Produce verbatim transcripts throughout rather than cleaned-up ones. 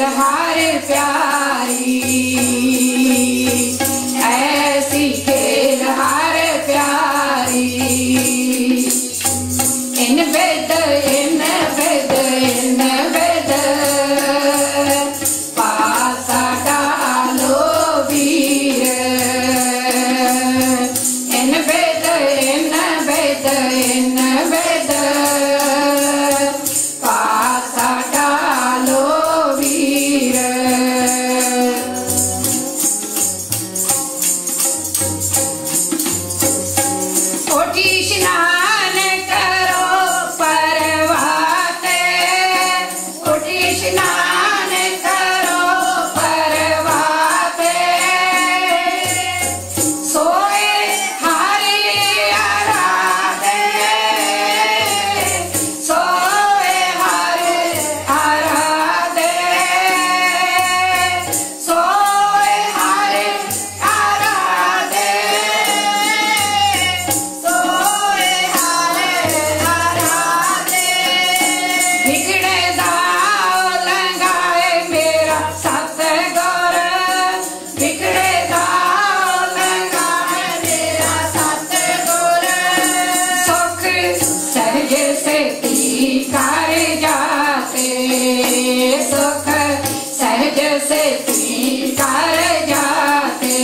हार प्यारी, ऐसी खेल हार प्यारी। इन वेद इन वेद इन वेद पासा डालो वीर। इन वेद इन वेद इन वेद पासा डालो वीर। उठी स्नान करो परवाते, उठी स्नान करो परवाते। सोए हरि आराधे, सोए हरि आराधे, सोए हरि आराधे, सोए हरि आराधे। बिगड़े दाव लंघाए मेरा सतगुर, बिगड़े दाव लंघाए मेरा सतगुर। सुख सहज सेती कर जाते, सुख सहज सेती कर जाते।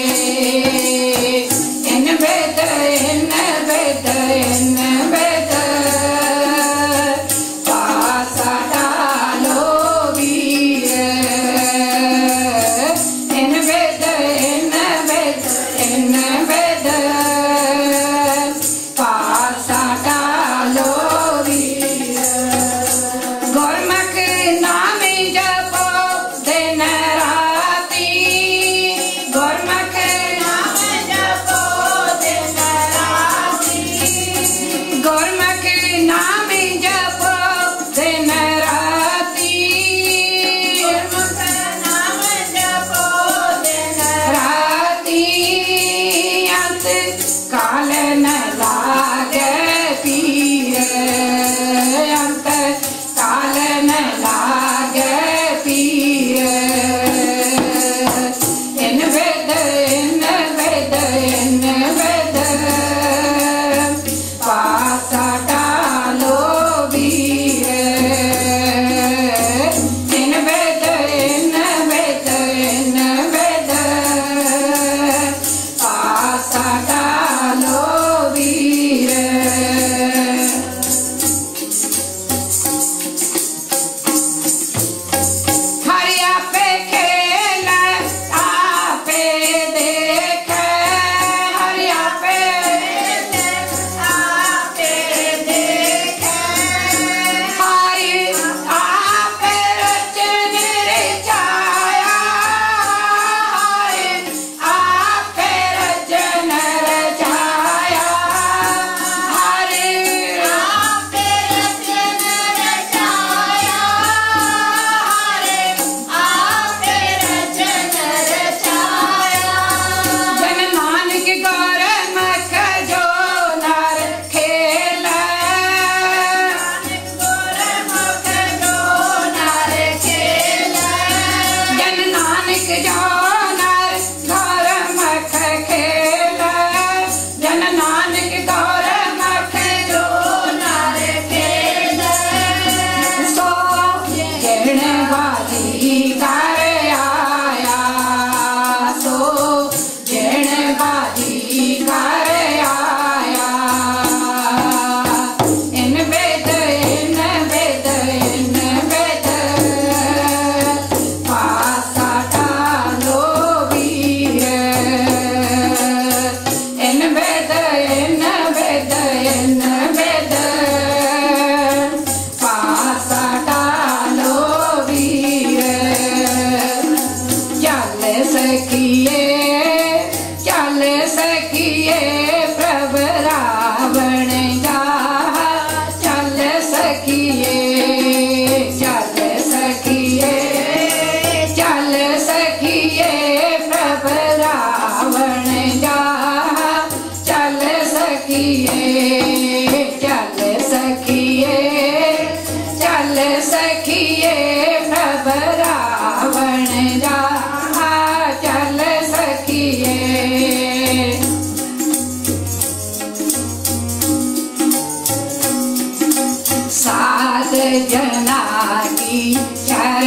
इन वेद इन वेद इन वेद पासा डालो वीर। इन वेद इन वेद इन वेद पासा डालो वीर। गुरमुख नाम जपो दिन रात,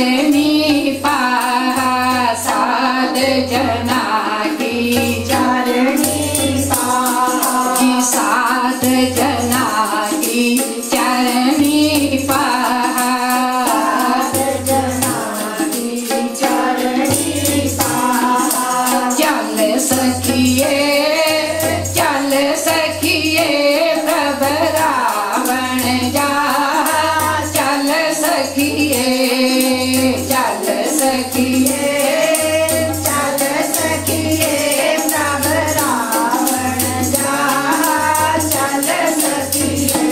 चारनी पाहा सात जना की चारनी पाहा सात जना की चारनी पाहा सात जना की चारनी पाहा चल सखिए चल सखिए प्रभ रावण जा चल सखिए चल सखिए चल सखिए प्रभ रावण जा चल सखिए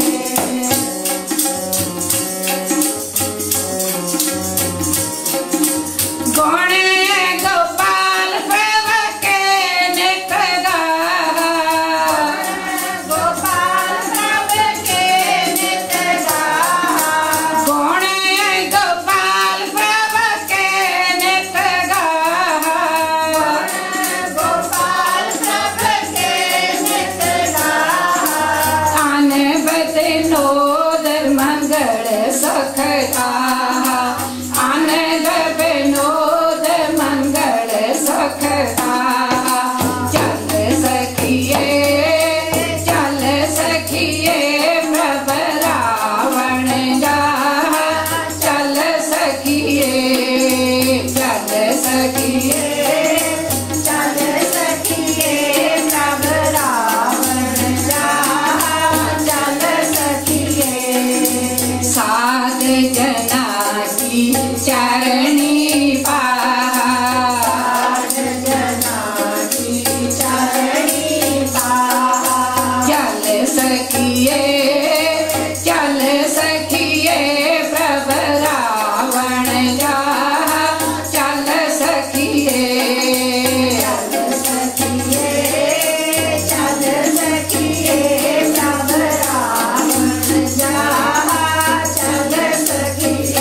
गुण गोपाल प्रभ के नित गाहा गोपाल प्रभ के नित गाहा गुण गोपाल प्रभ के नित गाहा गोपाल प्रभ के नित गाहा आन बते नोदर मंगल सुख गाहा आनंद विनोद मंगल सुख गाहा चल सखिए चल सखिए प्रभ रावण जा चल सखिए चल सखिए चल सखिए प्रभ रावण जा चल सखिए सात जना की चारनी पाहा सात जना की चारनी पाहा चल सखिए चल सखिए प्रभ रावण जा चल सखिए चल सखिए चल सखिए प्रभ रावण जा चल सखिए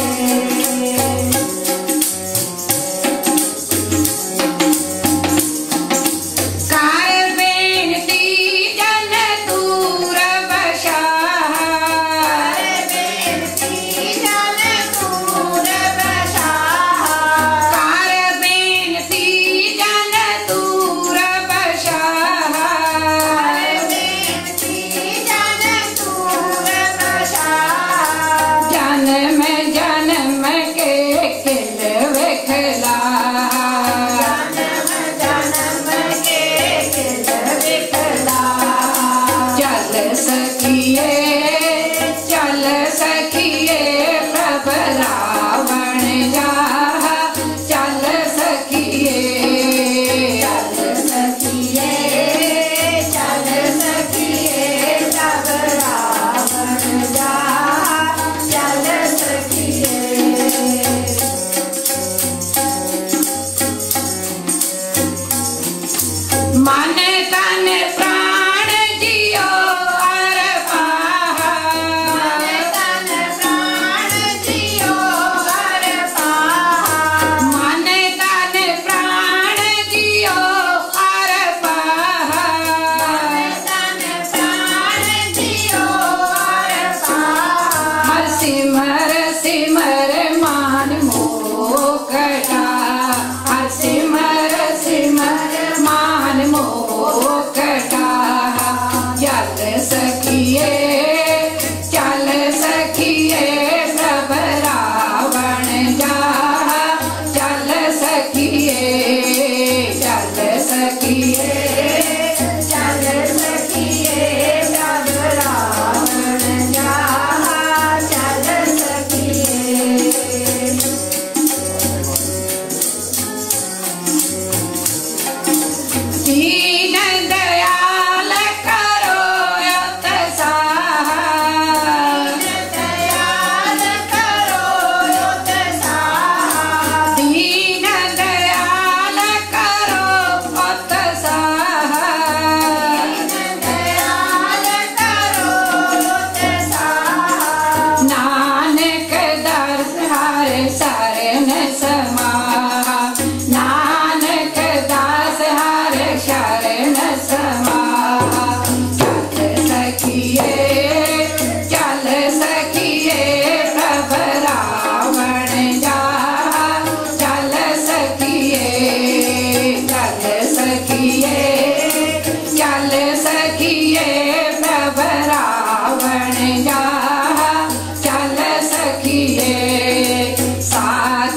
कार बेनती जन दूर बसाहा बेनती जन दूर बसाहा कार बेनती जन दूर बसाहा बेनती जन दूर बसाहा जन्म जन्म के खिल विखला जन्म जन्म के खिल विखला चल सखिए चल सखिए प्रभ रावण जा चल सखिए चल सखिए चल सखिए प्रभ रावण जा चल सखिए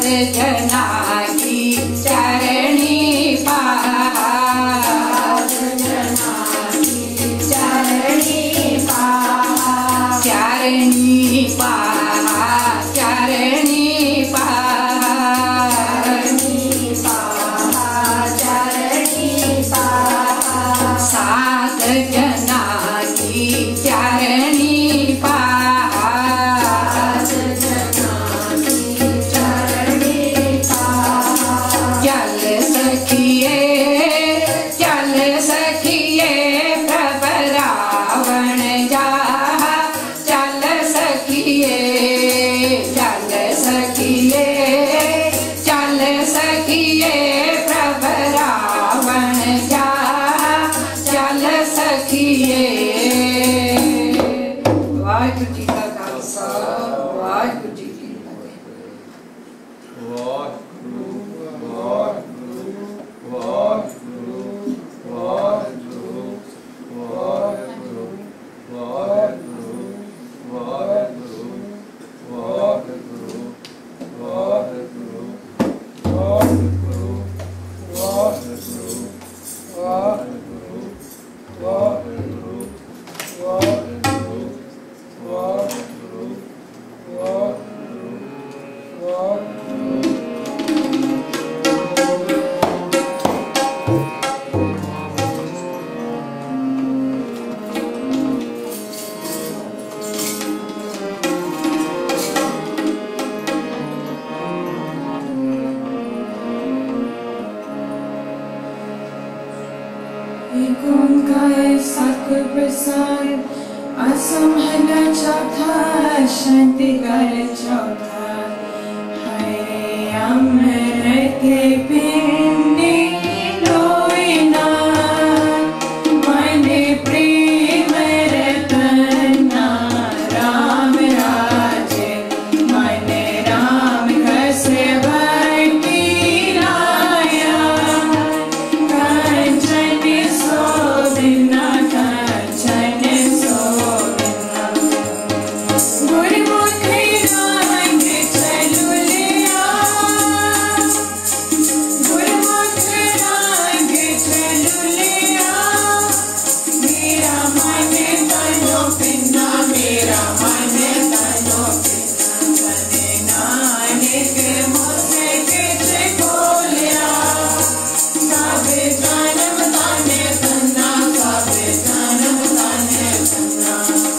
जना की चरणी पाहा, सात जना की चरणी पाहा, चरणी पाहा, चरणी पाहा, चरणी पाहा, चरणी पाहा, सात जना की चरणी पाहा, सात जना की चरणी पाहा, चल सखिए चल सखिए प्रभु रावण जाहा, चल सखिए चल सखिए चल सखिए प्रभु रावण जाहा, चल सखिए। वाहिगुरू जी का खालसा, वाहिगुरू जी की फतेह। वाहिगुरू वाहिगुरू वाहिगुरू वाहिगुरू वाहिगुरू वाहिगुरू वाहिगुरू वाहिगुरू वाहिगुरू वाहिगुरू वाहिगुरू वाहिगुरू वाहिगुरू वाहिगुरू वाहिगुरू वाहिगुरू वाहिगुरू। एक ओंकार सतगुर प्रसाद, असंभल चौथा, शांति कर चौथा, हरे अमृत पिंडी लोइना, मन प्रेम रतना, राम राजे, मन राम कस भक्ति लाया, कंचन सोबिना, कंचन सोबिना, गुरुमुख रंग चलुलिया, गुरुमुख रंग चलुलिया, मेरा मन तनो पिन्ना, मेरा मन तनो पिन्ना, तने नानक मुझसे किछ बोलिया, काबे जन्म ताने तन्ना, काबे जन्म ताने तन्ना।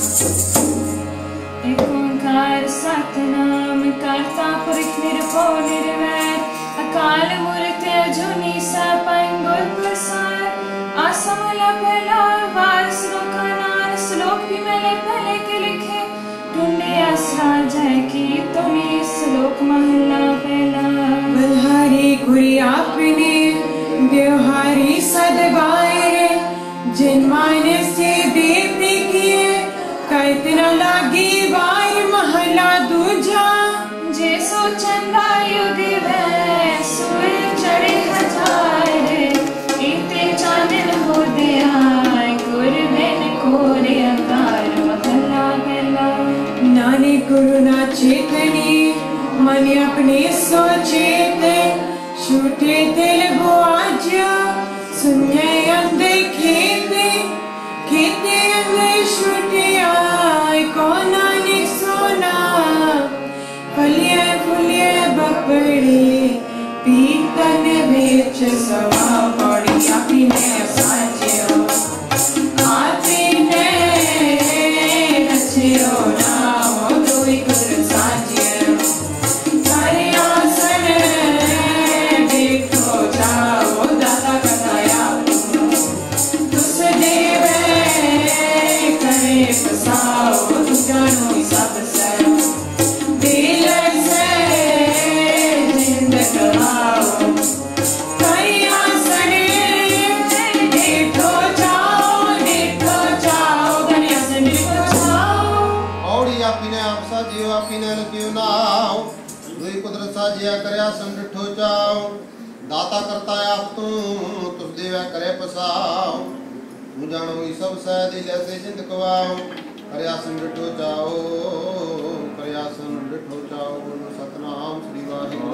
एक ओंकार सतनाम करता पुरख निरभव निर्वैर, अकाल मूर्त अजूनी सपन गुर प्रसाद, असमल पहला वार श्लोक नार, श्लोक भी मैंने पहले के लिखे, ढूंढे आसरा जय की तुनी, श्लोक महला पहला। बल्हारी गुरी आपने व्यवहारी सदबारे, जिन मानस से देवते किए, कैतना लागी बार महला दूजा, जे सो चंदा युग वै सुर चढ़े हजार, इते चानन हो दिया गुर बिन कोरे अकार, महला पहला। नाने गुरु ना चेतनी, मन अपने सोचेत, छूटे दिल वो आज, सुने अनदेखेते, खेते अंदर छूटिया, कौन नानक सोना, फलिए फुलिए बपड़ी, पीतन बेच सवा पड़ी, अपने साजियो, आपने नचियो ना, हो दोई कुदर साजियो, करे आसन देखो जाओ, दाता कथाया तुस देवे, करे फसाओ, तु जानो सब से, दिल से जिंद कराओ, करे आसन देखो जाओ, देखो जाओ, करे आसन देखो जाओ। औड़ी आपने आप साजियो आपने लगियो नाव, दुई कुदरत साजिया करया संडिठो चाओ, दाता करता आप तू तुस देवे करे पसाओ, तू जानो ई सब सह दिल से जिंद कवाओ, करयासन डिठो चाओ करयासन डिठो चाओ। बोलो सतनाम श्री वाहिगुरू।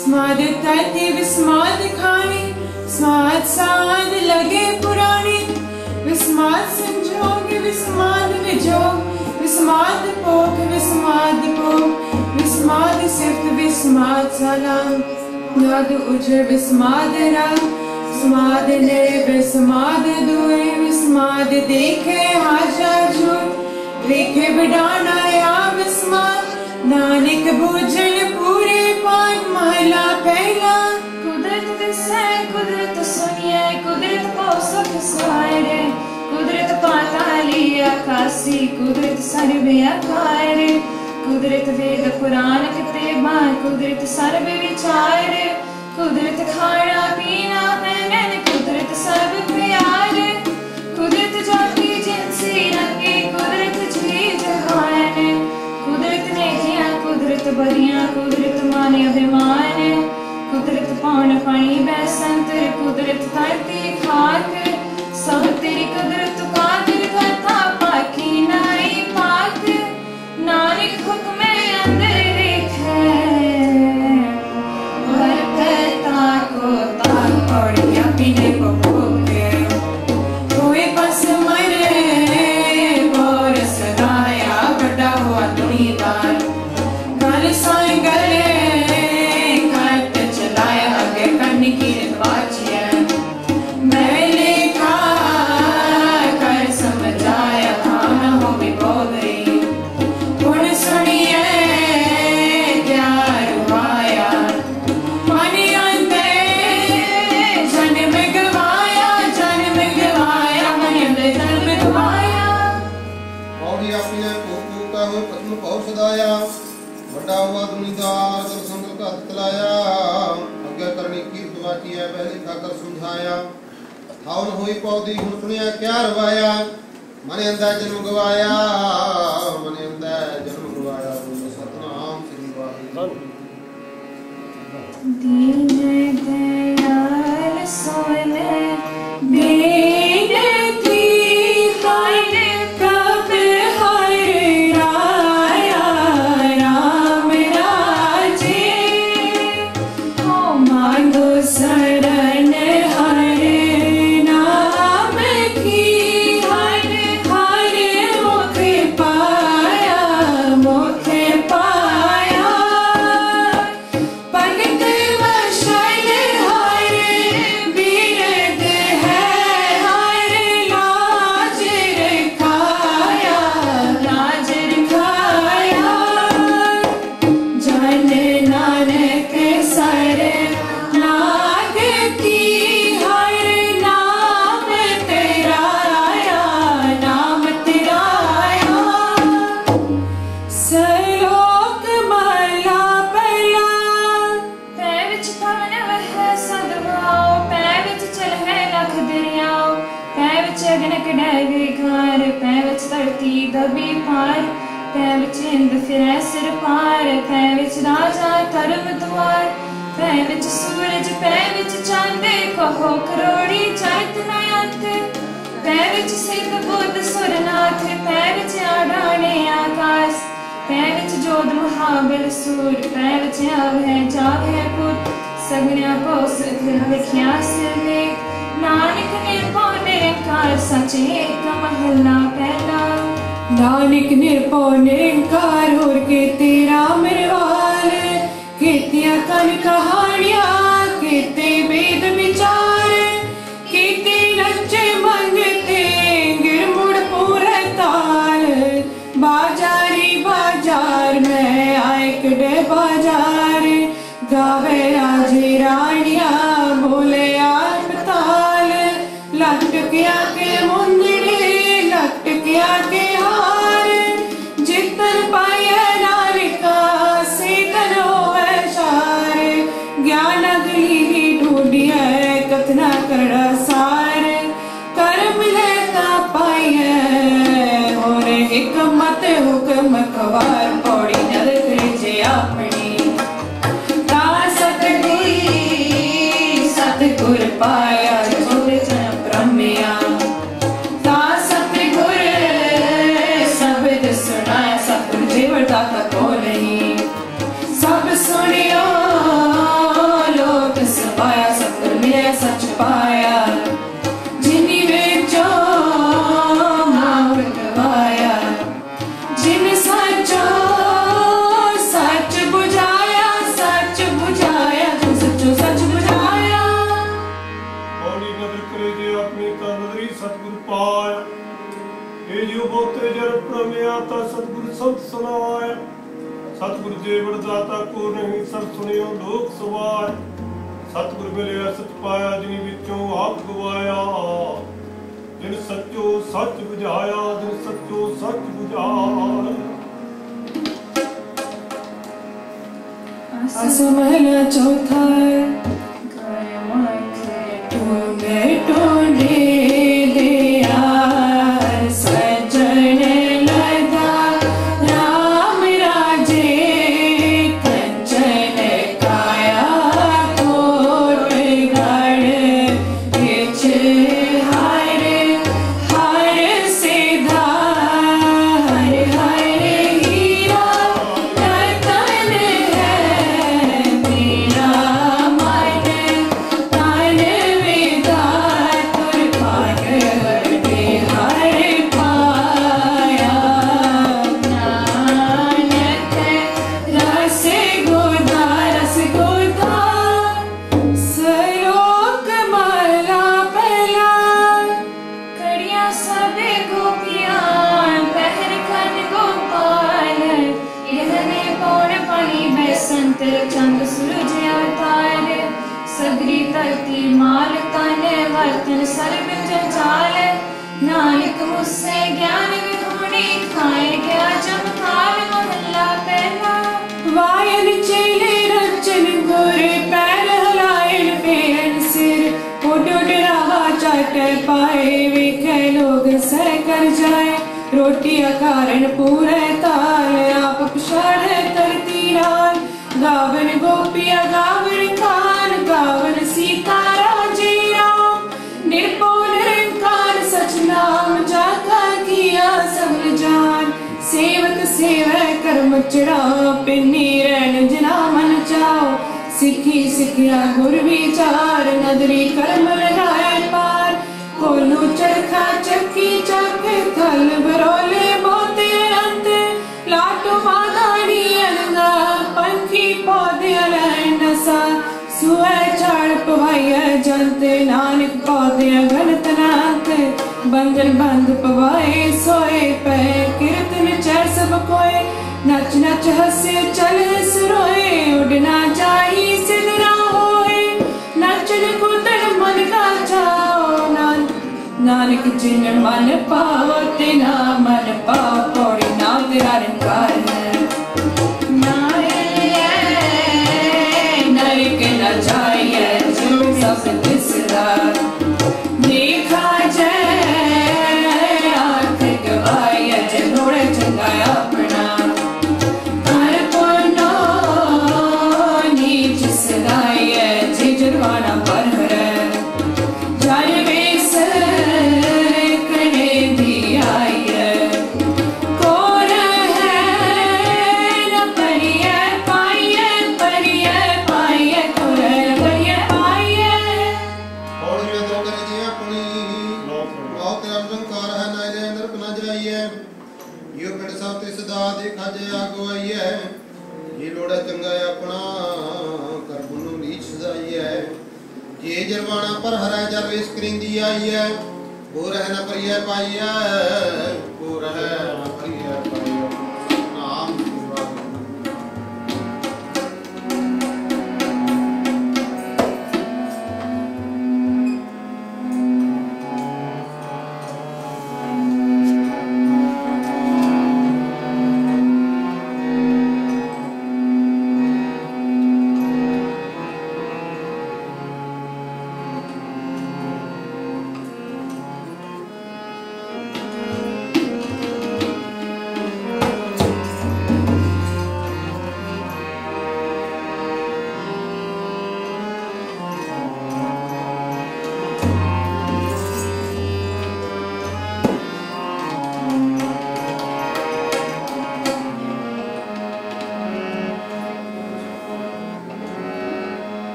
स्माद तैती विस्माद खानी स्माद साद लगे पुरानी विस्माद संजोग विस्माद विजोग विस्माद पोख विस्माद पोख विस्माद सिफ्त विस्माद सलाम याद उजर विस्माद राम विस्माद ने विस्माद दुए विस्माद देखे हाजा झूठ देखे बिडाना या विस्माद नानक भोजन पूरे पाठ महला पहला कुदरत दिसे कुदरत सुनिए कुदरत को सुख सुहाए कुदरत पाताली आकाशी कुदरत सर्वे अखाए कुदरत वेद पुराण किताबा कुदरत सर्वे विचार कुदरत खाना पीना पहनन कुदरत सब प्यार कुदरत जाति जिनसी रंगे कुदरत जी जहान कुदरत ने किया कुदरत बरिया कुदरत माने अभिमान कुदरत पान पानी बैसंतर कुदरत धरती खाक सब तेरी कुदरत कादिर करता पाकी नाई पाक नानक हुक्म अंदर देखे बरकता को ताक और या पीने को भोगे कोई बस मरे और सदाया बड़ा हुआ दुनियादार गल साई गले कट चलाया आगे करने की रिवाज है मैं लिखा कर समझाया खाना हो भी बोल रही कौन सुनिए क्या रुआया पानी आंदे जन्म गवाया जन्म गवाया मन अंदर जन्म गवाया पौड़ी आपी ने कोकू का हुए पद्म पौर सदाया बड़ा हुआ दुनियादार कर संगल का हथ तलाया आज्ञा करनी की दुआती है पहले खाकर समझाया थाउन हुई पौधी हुन सुनिया क्या रवाया मने अंदर जन्म गवाया मने अंदर जन्म गवाया सतनाम श्री वाहिगुरू दीन दयाल सोने बेनती हाय कब हर राया राम राजे हो मांगो शरण हर नाम की हर हर मुख पाया मुख पाया पंडित वशन हर बीरद है हर लाज रखाया लाज रखाया जन नानक सर लागती हर नाम तेराया नाम तेराया सलोक माला पला पै विच पावन वह सदवाओ पै विच चल है लख दरियाओ पै विच अगन कढ़ाए घार पै विच धरती दबी पार पै विच इंद फिरै सिर पार पै विच राजा धर्म द्वार पै विच सूरज पै विच चंद कहो करोड़ी चैत नयंत पै विच सिख बुद्ध सुरनाथ पै विच आडाने आकाश पै विच जोध महाबल सूर पै विच आव है जाग है पुत सगण्या पोस लिखिया सिर नानक निर्भो निरंकार सच एक महला पहला नानक निर्भो निरंकार होर के तेरा मरवाल कीतिया कन कहानियां कीते वेद विचार कीते नचे मंगते गिरमुड़ पूरे ताल बाजारी बाजार में आए कड़े बाजार गावे राजे रानिया बोले आसपताल लटकिया के मुंदड़े लटकिया के हार जितन पाया नारिका सीतन होवे शार ज्ञान अगली ढूंढी है कथना करा सार कर्म लेता पाइए और हिकमत हुक्म खबर पौड़ी नद जे अपनी सतगुर पाया जोग जन ब्रह्मया ता सतगुर शब्द सुनाया सतगुर जीवर दाता को नहीं सब सुनियो सच पाया जिनी विचो मार गवाया जिन सचो सच बुझाया सच बुझाया जिन सचो सच बुझाया हौली नदर करे जे अपनी ता नदरी सतगुर पाया ये जो बोते जर प्रमेया ता सतगुर संत सुनाया सतगुर जे वरदाता को नहीं सब सुनियो लोक सवाय सतगुर मिले सच पाया जिन विचों आप गवाया जिन सचो सच बुझाया जिन सचो सच बुझाया असमहला चौथा टूंडे टूंडे दिया सजन लगा राम राजे कंचन काया कोट गढ़ बिच हर हर सीधा हर हर हीरा रतन है मेरा मन तन विदा तुर पाग दे हर पाया नानक रस गोदा रस गोदा सलोक माला पहला कड़िया सबे गोपियां पहर खन गोपाल यहने पौड़ पानी बैसंत चंद सूरज अवतार सगरी धरती माल तन वर्तन सर्व जंजाल नानक मुझसे ज्ञान विहूणी खाए गया चमत्कार महला पहला वायन चेले रचन गुर पैर हलायन फेरन सिर उड उड रहा चाट पाए वेखे लोग सर कर जाए रोटियां कारण पूरे ताल आप पछाड़ तरती राल गावन गोपिया गावन खान गावन सीता राजे राम निर्भो निरंकार सच नाम जाका किया सब जान सेवक सेवक कर्म चढ़ा पिन्नी रैन जना मन चाओ सिखी सिखिया गुर विचार नदरी कर्म लगाए पार कोलू चरखा चक्की चक थल बरोले मोते अंत लाटो मागाड़ी अलगा पंखी पौधे अलहनसा सुए चाड़ पवाइया जंते नानक पौधे गणत नाथ बंधन बंद पवाए सोए पे कीर्तन चर सब कोय नच नच हसे चल सरोए उड़ना चाही सिदरा होए नचन कूदन मन का चाओ नान नानक जिन मन पाओ तेना मन पाओ पौड़ी ना तेरा रंगार है नरक न जाइए जिन सब तिसरा देखा जय आँख गवाया जनोड़ चंगाया अपना कर पुनो नीच सदाइए जे जुर्माना पर है जर बेस कने दी आइए कौन है न परिये पाइये परिये पाइये कौन परिये पाइये हौली नदर करे जे अपनी बहुत रंकार है नायरे अंदर न जाइए यो पिंड सब ते सदा देखा जे आगवाइए ये लोड़ा चंगा अपना कर बुनु नीच सदाइए ये जरवाना पर हरा जर वेस करिंदी आई है वो रहना परिया पाइया वो रहना परिया पाइया नाम शिवा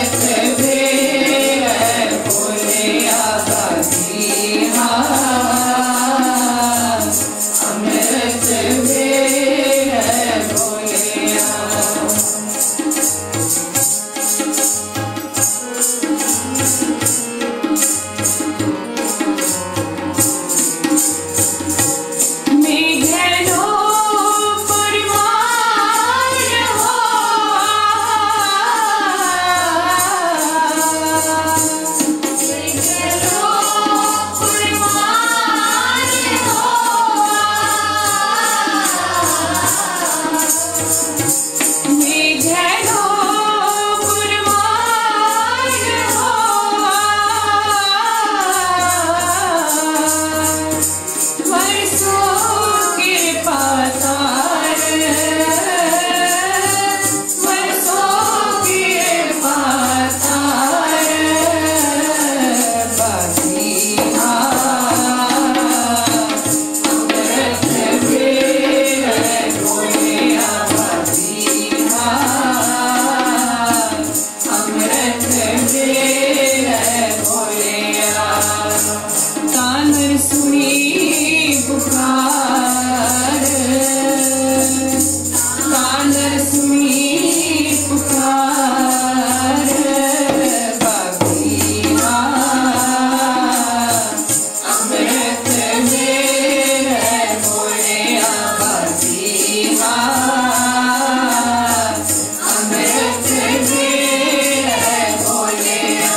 Yeah.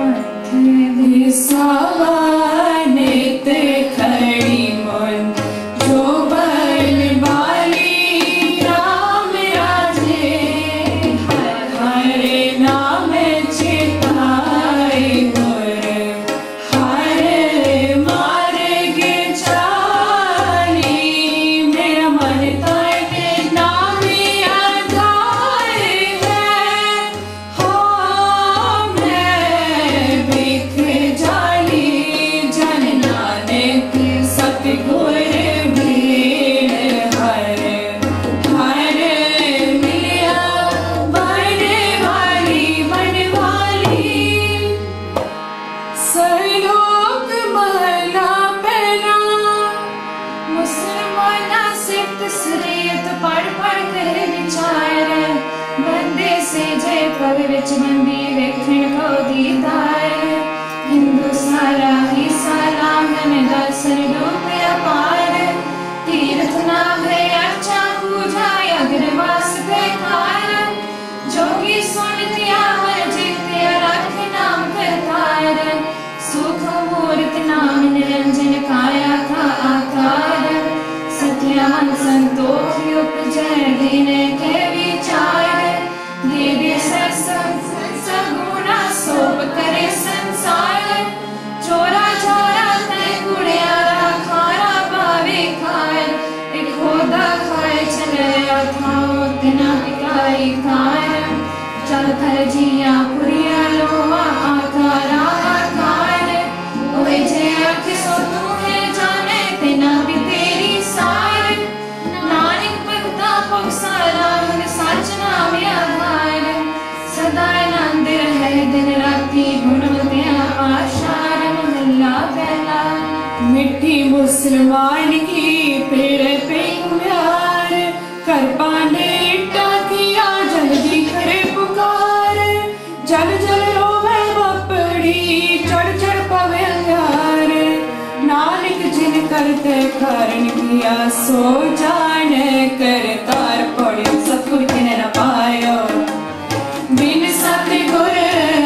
नित खड़ी मन जो बल बाली राम राजे हर हर नाम चिताए गुर हर मार्ग चाली मेरा मन तन नाम आधार है हो मैं बिख जाली जन नानक सतगुर भीड़ हर हर मिलिया बन वाली बन वाली सरलोक महला पहला मुसलमाना सिफ्त सरीयत पढ़ पढ़ कर विचार बंदे से जय पग विच बंदी वेखण को दीदार हिंदू सारा ही सारा मन दर्शन रूप अपार तीर्थ नाम है अर्चा पूजा अग्रवास बेकार जोगी सुन त्यावर जित्या रख नाम करतार सुख मूर्त नाम निरंजन काया का आकार सत्यावन संतोष उपजय दिन के विचार देवी सगुणा सोप करे संसार चोरा चोरा तय गुड़ियारा खारा पावे खार एक होदा खाए चले अथाओ तिना इकाई कार चल कर जिया पुरिया लोहा आकारा आकार ओए जे अख सो तू है जाने तिना भी तेरी सार नानक भगता पगसारा मन सच नाम आधार सदा आनंद रहे दिन राती गुणवतिया आशार महला पहला मिट्टी मुसलमान की पेड़ पे प्यार कर पाने इट्टा किया जल्दी करे पुकार जल जल रोवे बपड़ी चढ़ चढ़ पवे अंगार नानक जिन करते कारण किया सो जाने कर तार पड़े सतगुर किने न पायो बिन सतगुर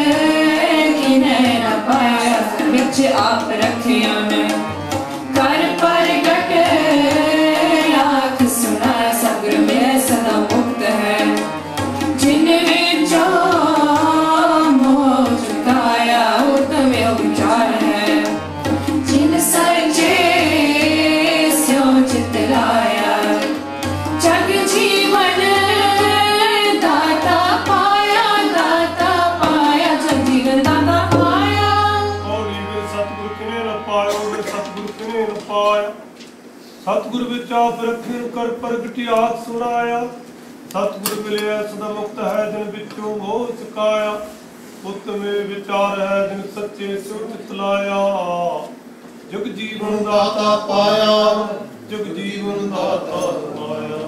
किने न पाया बिच आप रखिया ने कर परगट आँख सुना सतगुर में सदा मुक्त है जिन विचो मोह चुकाया उत्तम विचार है जिन सरजे स्यो चित लाया जग जीवन दाता पाया दाता पाया जग जीवन दाता पाया पौड़ी में सतगुर किने न पायो वे सतगुर किने न पाया सतगुर विच आप रखे कर प्रगटी आख सुनाया सतगुर मिले सदा मुक्त है जिन विचों मोह चुकाया उत्तम विचार है जिन सच्चे सुर चित लाया जुग जीवन दाता पाया जुग जीवन दाता पाया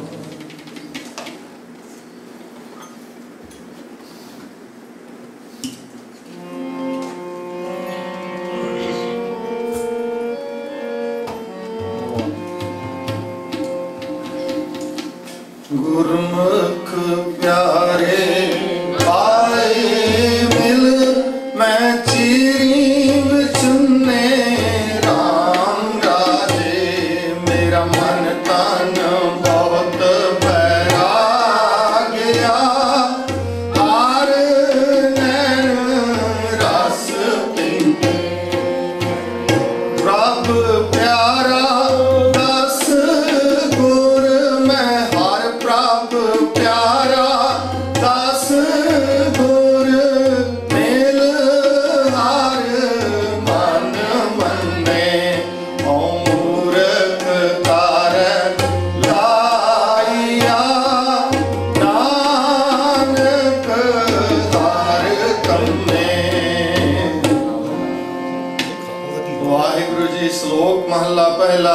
गुरमुख प्यारे पाए मिल मैं चीरी चुन्ने राम राजे मेरा मन तन बहुत बैराग्या हार नैन रस पीते रब प्यारा दस गुर मैं हर प्रभ प्यारा दस गुर मेल हर मन मन्ने ओ मूर्ख कारण लाइया नानक हर कन्ने वाहिगुरु जी श्लोक महला पहला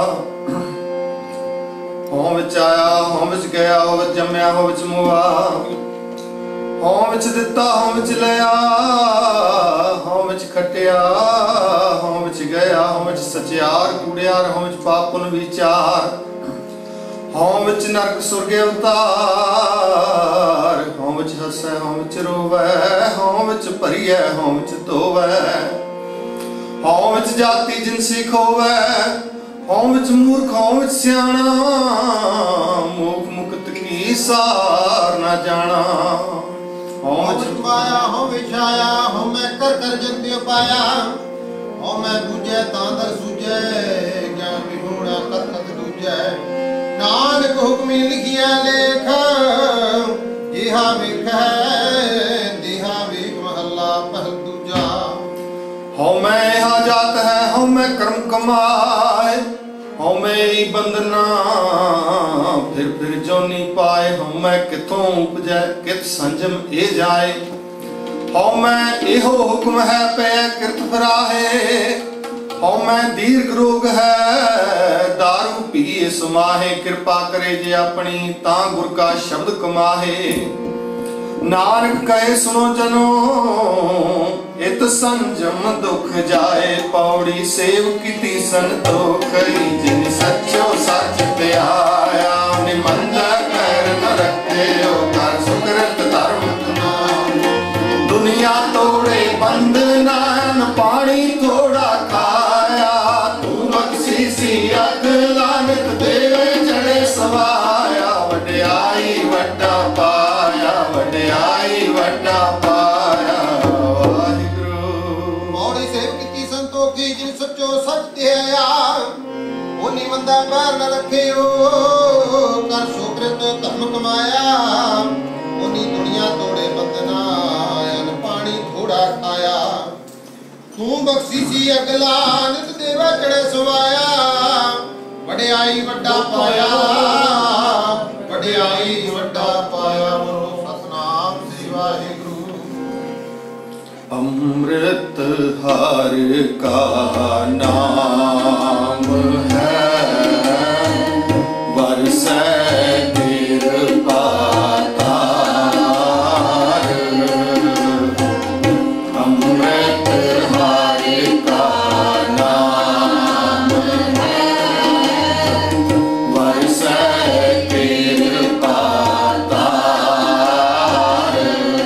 हों विच आया हों विच गया हों विच जम्या हों विच मुआ हों विच दिता हों विच लिया हों विच खटिया हों विच गया हों विच सचियार कूड़ियार हों विच पाप पुन विचार हों विच नरक सुर्ग अवतार हों ਵਿੱਚ ਹੱਸੈ ਹਉ ਵਿੱਚ ਰੋਵੈ, ਹਉ ਵਿੱਚ ਭਰੀਐ ਹਉ ਵਿੱਚ ਧੋਵੈ, ਹਉ ਵਿੱਚ ਜਾਤੀ ਜਿਨਸੀ ਖੋਵੈ, ਹਉ ਵਿੱਚ ਮੂਰਖ ਹਉ ਵਿੱਚ ਸਿਆਣਾ, ਮੋਖ ਮੁਕਤ ਕੀ ਸਾਰ ਨਾ ਜਾਣਾ। ਹਉ ਵਿੱਚ ਪਾਇਆ ਹਉ ਵਿੱਚ ਆਇਆ, ਹਉ ਮੈਂ ਕਰ ਕਰ ਜੰਤਿ ਪਾਇਆ, ਹਉ ਮੈਂ ਦੂਜੈ ਤਾਂ ਦਰ ਸੂਝੈ, ਗਿਆਨ ਵਿਹੂਣਾ ਕਤ ਕਤ ਦੂਜੈ। ਨਾਨਕ ਹੁਕਮੀ ਲਿਖਿਆ ਲੇਖ, ਜਿਹਾ ਵੇਖੈ ਤਿਹਾ ਵੇਖ ਮਹੱਲਾ ਪਹਿਲ ਦੂਜਾ। ਹਉ ਮੈਂ ਇਹਾ ਜਾਤ ਹੈ ਹਉ ਮੈਂ ਕਰਮ ਕਮਾਏ, ਹਉ ਮੈਂ ਹੀ ਬੰਧਨਾ ਫਿਰ ਫਿਰ ਜੋਨੀ ਪਾਏ, ਹਉ ਮੈਂ ਕਿਥੋਂ ਉਪਜੈ ਕਿਤ ਸੰਜਮ ਇਹ ਜਾਏ। ਹਉ ਮੈਂ ਇਹੋ ਹੁਕਮ ਹੈ ਪੈ ਕਿਰਤ ਫਰਾਹੇ, ਹਉ ਮੈਂ ਦੀਰਘ ਰੋਗ ਹੈ ਦਾਰੂ ਪੀਏ ਸਮਾਹੇ। ਕਿਰਪਾ ਕਰੇ ਜੇ ਆਪਣੀ ਤਾਂ ਗੁਰ ਕਾ ਸ਼ਬਦ ਕਮਾਹੇ। ਨਾਨਕ ਕਹੇ ਸੁਣੋ ਜਨੋ ਇਤ ਸੰਜਮ ਦੁਖ ਜਾਏ, ਪੌੜੀ ਸੇਵ ਕੀਤੀ ਸੰਤੋਖਈ, ਜਿਨ ਸੱਚੋ ਸੱਚ ਧਿਆਇਆ, ਨਿਮੰਦਾ ਕਰ ਨ ਰੱਖਿਓ ਕਰ ਸੁਕਰਤ ਧਰਮ ਤਨਾਮ। ਦੁਨੀਆ ਤੋੜੇ ਬੰਧਨਾਨ ਪਾਣੀ ਥੋੜਾ ਖਾਇਆ, ਤੂੰ ਬਖਸ਼ੀ ਸੀ ਅਕਲਾਂ ਨਿਤ ਦੇਵੇ ਚੜੇ ਸਵਾਇਆ। ਵਡਿਆਈ ਵੱਡਾ ਪਾਇਆ, ਵਡਿਆਈ ਵੱਡਾ ਪਾਇਆ ਵਾਹਿਗੁਰੂ। ਮੌੜੀ ਸੇਵ ਕੀਤੀ ਸੰਤੋਖੀ, ਜਿਨ ਸੱਚੋ ਸੱਚ ਧਿਆਇਆ, ਓਨੀ ਮੰਦਾ ਪੈਰ ਨ ਰੱਖਿਓ ਕਰ ਸੁਕ੍ਰਿਤ ਧਰਮ ਕਮਾਇਆ। ਓਨੀ ਦੁਨੀਆ ਤੋੜੇ ਬੰਧਨਾ ਅਨ ਪਾਣੀ ਥੋੜਾ ਖਾਇਆ, ਤੂੰ ਬਖਸ਼ੀ ਸੀ ਅਗਲਾ ਨਿਤ ਦੇਵਾ ਚੜੇ ਸਵਾਇਆ। ਵਡਿਆਈ ਵੱਡਾ ਪਾਇਆ, ਵਡਿਆਈ ਵੱਡਾ ਪਾਇਆ, ਬੋਲੋ ਸਤਨਾਮ ਸ੍ਰੀ ਵਾਹਿਗੁਰੂ। ਅੰਮ੍ਰਿਤ ਹਰ ਕਾ ਨਾਮ ਹੈ, ਵਰਸੈ ਕਿਰਪਾ ਤਾਰ। ਅੰਮ੍ਰਿਤ ਹਰ ਕਾ ਨਾਮ ਹੈ, ਵਰਸੈ ਕਿਰਪਾ ਤਾਰ।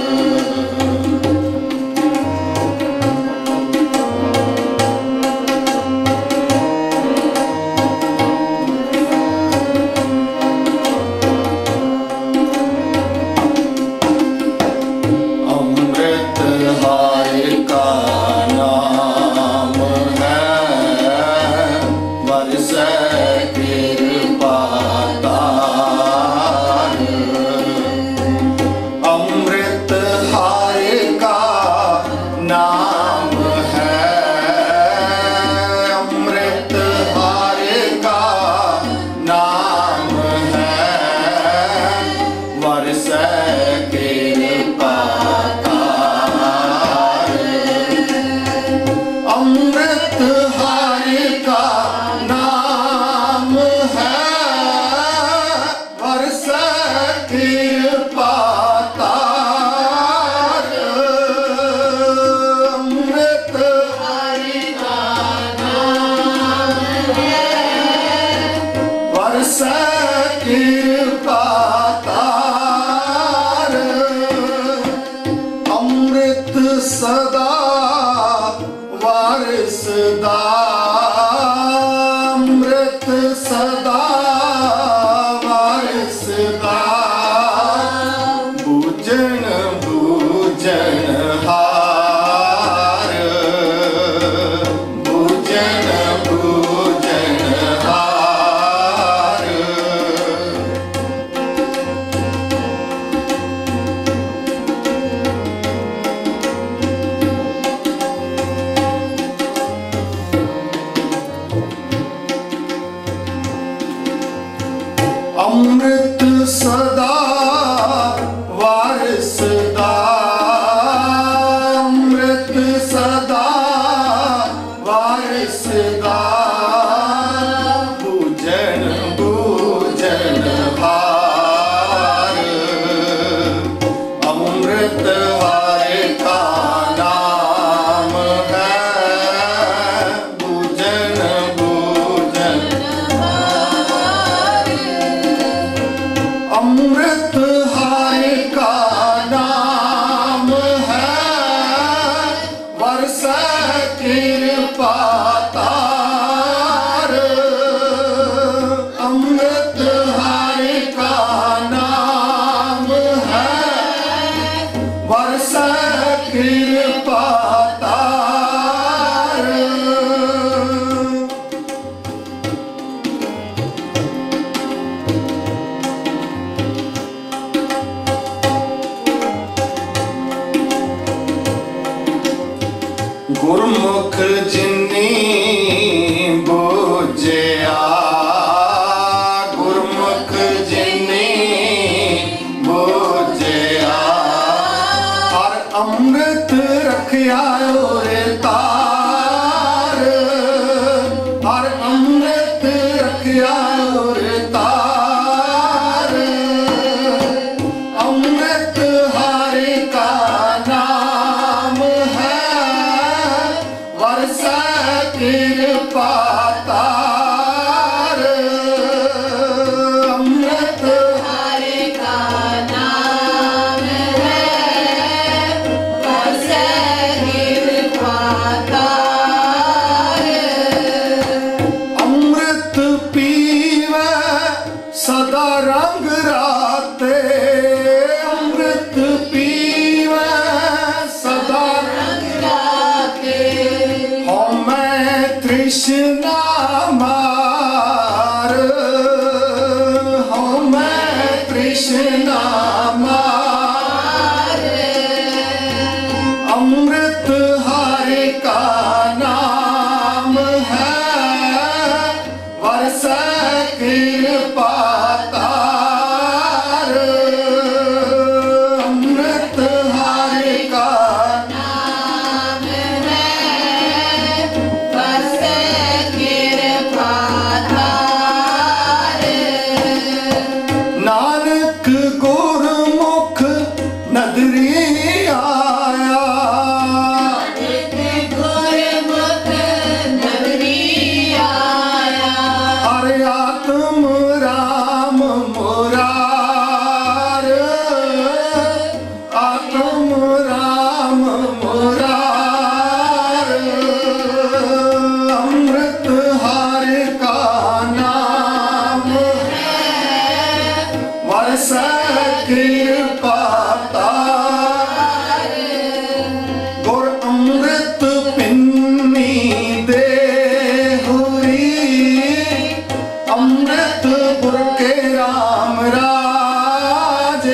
ਅੰਮ੍ਰਿਤ ਹਰਿ ਕਾ ਨਾਮ ਹੈ, ਵਰਸੈ ਕਿਰਪਾ ਤਾਰ। ਅੰਮ੍ਰਿਤ ਹਰਿ ਕਾ ਨਾਮ ਹੈ, ਅੰਮ੍ਰਿਤ ਹਰਿ ਕਾ ਨਾਮ ਹੈ, ਵਰਸੈ ਕਿਰਪਾ ਤਾਰ। ਅੰਮ੍ਰਿਤ ਹਰਿ ਕਾ ਨਾਮ ਹੈ, ਵਰਸੈ ਕਿਰਪਾ ਤਾਰ। ਅੰਮ੍ਰਿਤ ਹਰਿ ਕਾ ਨਾਮ ਹੈ, ਵਰਸੈ ਕਿਰਪਾ ਤਾਰ। ਅੰਮ੍ਰਿਤ ਸਦਾ ਵਾਰਿਸਦਾ, ਅੰਮ੍ਰਿਤ ਸਦਾ ਵਾਰਿਸਦਾ, ਬੂਝਣ ਬੂਝਣ ਹਾਰ, ਬੂਝਣ ਬੂਝਣ ਹਾਰ। गुरमुख जिनी बूझया गुरमुख जिनी बूझया हर अमृत रखया ओरे तार हर अमृत रखया ओरे तार अमृत हरि का नाम है वर्षा कृपा तार अमृत हरि का नाम है वर्षा कृपा तार अमृत पीवे सदा रंग राते अमृत पीवे सदा रंग राते हो मैं तृष्णा मार हो मैं तृष्णा मार अमृत हरि का नाम है वर्षा कृपा तार अमृत हरि का नाम है वर्षा कृपा तार नानक गुरमुख नदरी आया गुरमुख नगरी आया हर आत्म राम मुरार आत्म राम मुरार अमृत हरि का नाम है वर्षा कृपा तार गुर अमृत पिन्नी दे हुरी अमृत गुर के राम राजे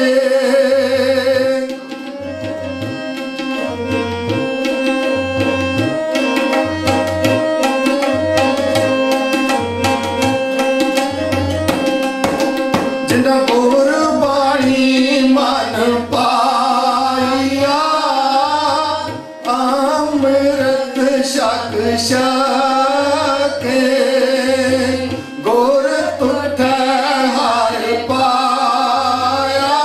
जिन्ना गुर बाणी मन पाया अमृत शक शके गुर तुठ हर पाया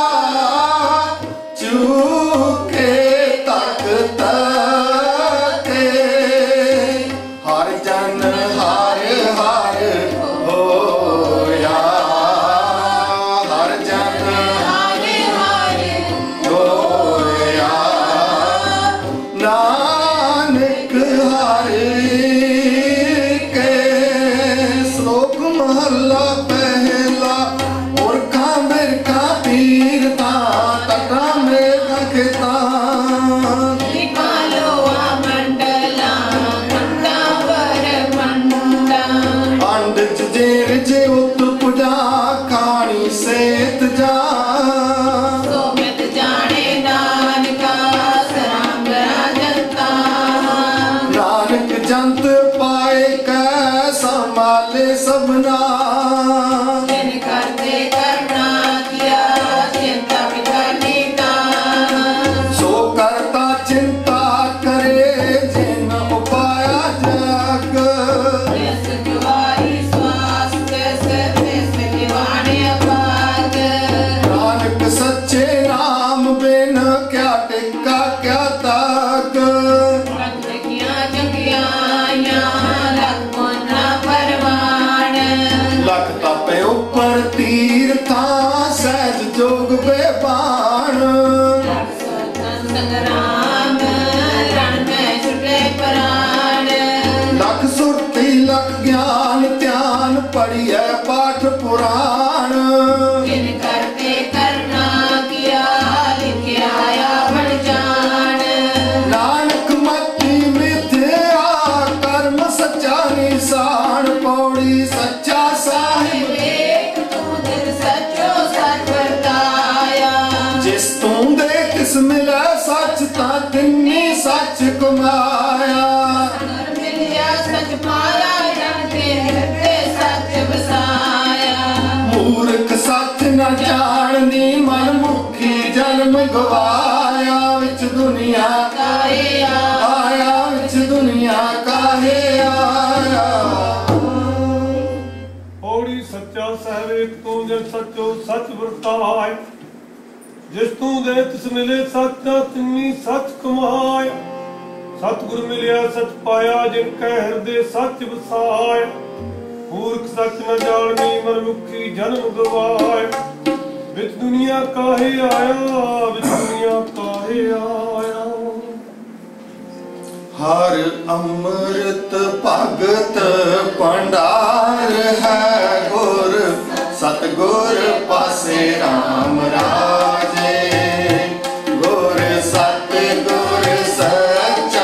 चूके तक तके हर जन हर हर होया हर जन हरि हरि होया नानक हरि सच ता तिन्नी सच कमाया नर मिलिया सच पाया जाते हृदय सच बसाया मूर्ख सच न जानदी मन मुखी जन्म गवाया विच दुनिया काहे आया विच दुनिया काहे आया ਔੜੀ ਸੱਚਾ ਸਹਿਵੇਕ ਤੂੰ ਜਿਨ ਸੱਚੋ ਸੱਚ ਵਰਤਾਏ ਜਿਸ ਤੂੰ ਦੇ ਤਿਸ ਮਿਲੇ ਸੱਚਾ ਤਿੰਨੀ ਸੱਚ ਕਮਾਇਆ ਸਤਿਗੁਰ ਮਿਲਿਆ ਸੱਚ ਪਾਇਆ ਜਿਨ ਕਹਿ ਹਿਰਦੇ ਸੱਚ ਵਸਾਇਆ ਮੂਰਖ ਸੱਚ ਨ ਜਾਣਨੀ ਮਨਮੁਖੀ ਜਨਮ ਗਵਾਇਆ ਵਿੱਚ ਦੁਨੀਆ ਕਾਹੇ ਆਇਆ ਵਿੱਚ ਦੁਨੀਆ ਕਾਹੇ ਆਇਆ हर अमृत भगत भंडार है गुर सतगुर पासे राम राजे गुर सतगुर सच्चा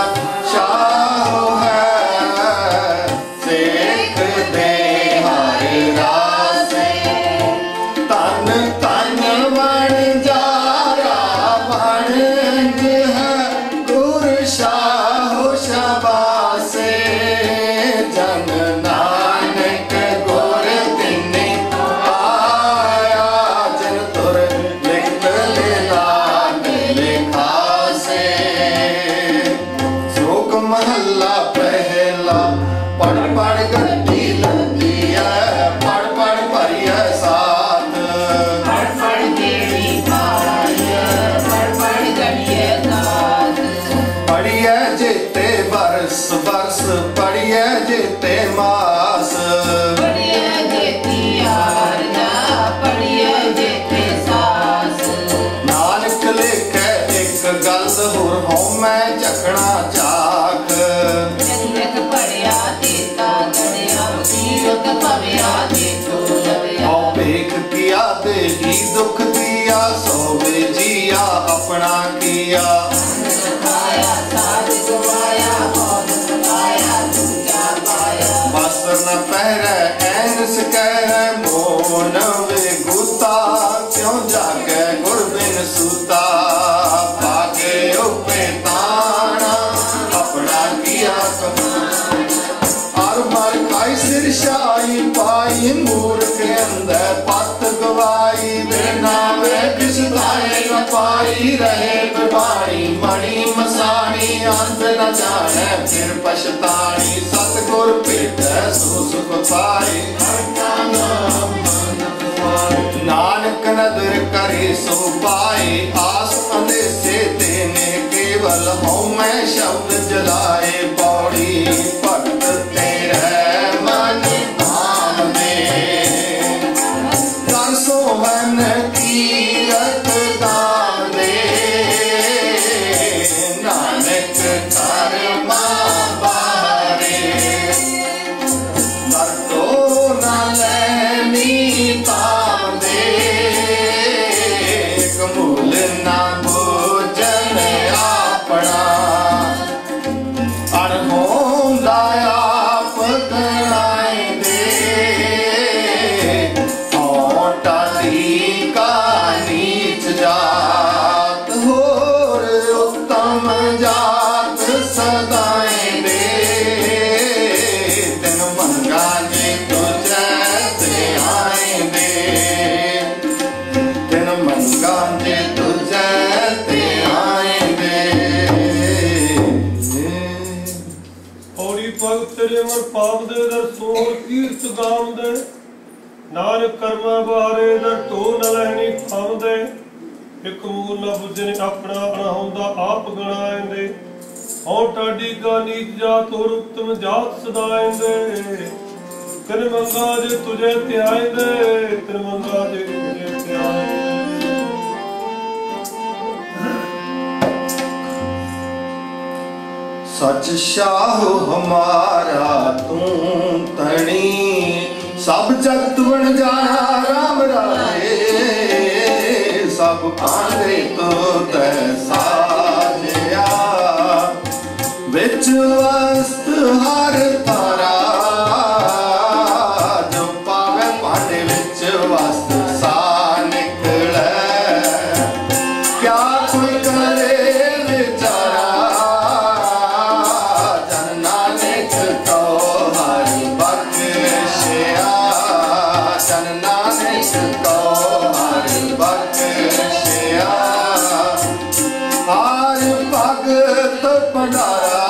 शाह है सिख दे हर रासे तन तन बन जारा बन है गुर शाह शाबासे जन नानक गुर तिन्ने आया जन तुर लिख लान लिखा से श्लोक महला पहला पढ़ पढ़ गड्डी लगी है पढ़ पढ़ भरिया साथ पढ़ पढ़ देवी भाई पढ़ पढ़ गड़िए दात पढ़िए जेते बरस बरस पढ़िए जेते मास पढ़िए जेती यार दा पढ़िए जेते सास नानक लिखे एक गल होर हों मैं झकना चाक जन्नत पढ़िया देता गड़िया तीरथ भविया दे तो लविया औ भेख किया दे ही दुख दिया सोवे जिया अपना किया खाया साध गवाया और सवाया तू क्या पाया वस्त्र न पहरे ऐनस कह मोन वे गुता क्यों जागे गुर बिन सूता भागे उपे ताना अपना किया और मर खाई सिर शाही पाई मूर के अंदर पत गवाई बिना वे किसदाए न पाई रहे बिबानी मणि मसानी अंत न जाने फिर पछतानी सतगुर पेट सो सुख पाई नानक नदर करे सो पाए आस अंदेसे देने केवल हूँ मैं शब्द जलाए पौड़ी भक्त तेरे मन धाम दे कर सोहन कीरत दाम दे नानक कर बारे कर तो न लैनी ताम दे कमूल ना भोजन अपना अनहों लाया पकड़ाए दे और टाली का नीच जात होर उत्तम जात सदाए दे दिन मंगा जे तुझे ते आए दे दिन मंगा जे तुझे ते आए दे ਔੜੀ ਭਗਤ ਤੇਰੇ ਮਨ ਪਾਪ ਦੇ ਦਰ ਸੋਰ ਕੀਰਤ ਗਾਮ ਦੇ ਨਾਨਕ ਕਰਮਾਂ ਬਾਰੇ ਦਰ ਢੋ ਨ ਲੈਣੀ ਫਮ ਦੇ ਇੱਕ ਮੂਲ ਨ ਬੁੱਝਣੇ ਆਪਣਾ ਅਣਹੋਂਦਾ ਆਪ ਗਣਾਏਂਦੇ ਹਉ ਟਾਡੀ ਕਾ ਨੀਚ ਜਾਤ ਹੋਰ ਉੱਤਮ ਜਾਤ ਸਦਾਏਂਦੇ ਤਿਨ ਮੰਗਾ ਜੇ ਤੁਝੇ ਧਿਆਏਂਦੇ ਤਿਨ ਮੰਗਾ ਜੇ ਤੁਝੇ ਧਿਆਏਂਦੇ सच शाह हमारा तू तणी सब जगत बन जाना राम राजे सब आंदे तो तैसा जिया विच वस्त हर तारा जो पावे पांडे विच वस्त सा निकले क्या कोई करे भगत भंडारा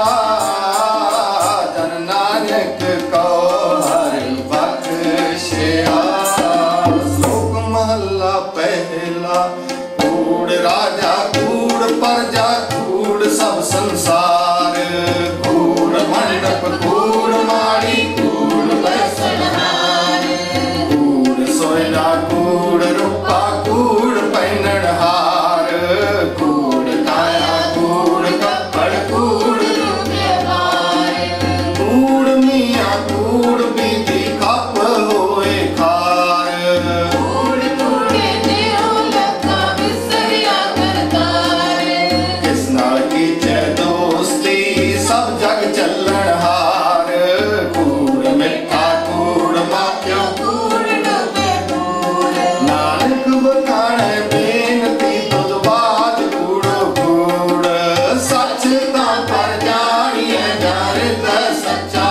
जन नानक को हर बख्शिया। श्लोक महला पहला। कूड़ राजा कूड़ प्रजा कूड़ सब संसार, कूड़ मंडप कूड़ माड़ी कूड़ बैसनहार, कूड़ सोयरा कूड़ रूपा कूड़ पहनन हार, कूड़ काया कूड़ कपड़ कूड़ व्यवहार, कूड़ मियाँ कूड़ बीती कप होए खार, कूड़ कूड़े देहो लखा विसरिया करतार, किस नाल की जय दोस्ती सब जग चलन हार, कूड़ मिठा कूड़ माख्यो कूड़ डूबे कूड़, नानक बखाने बेनती तुद बात कूड़ो कूड़, सच तां पर जानिए जाने ता सच्चा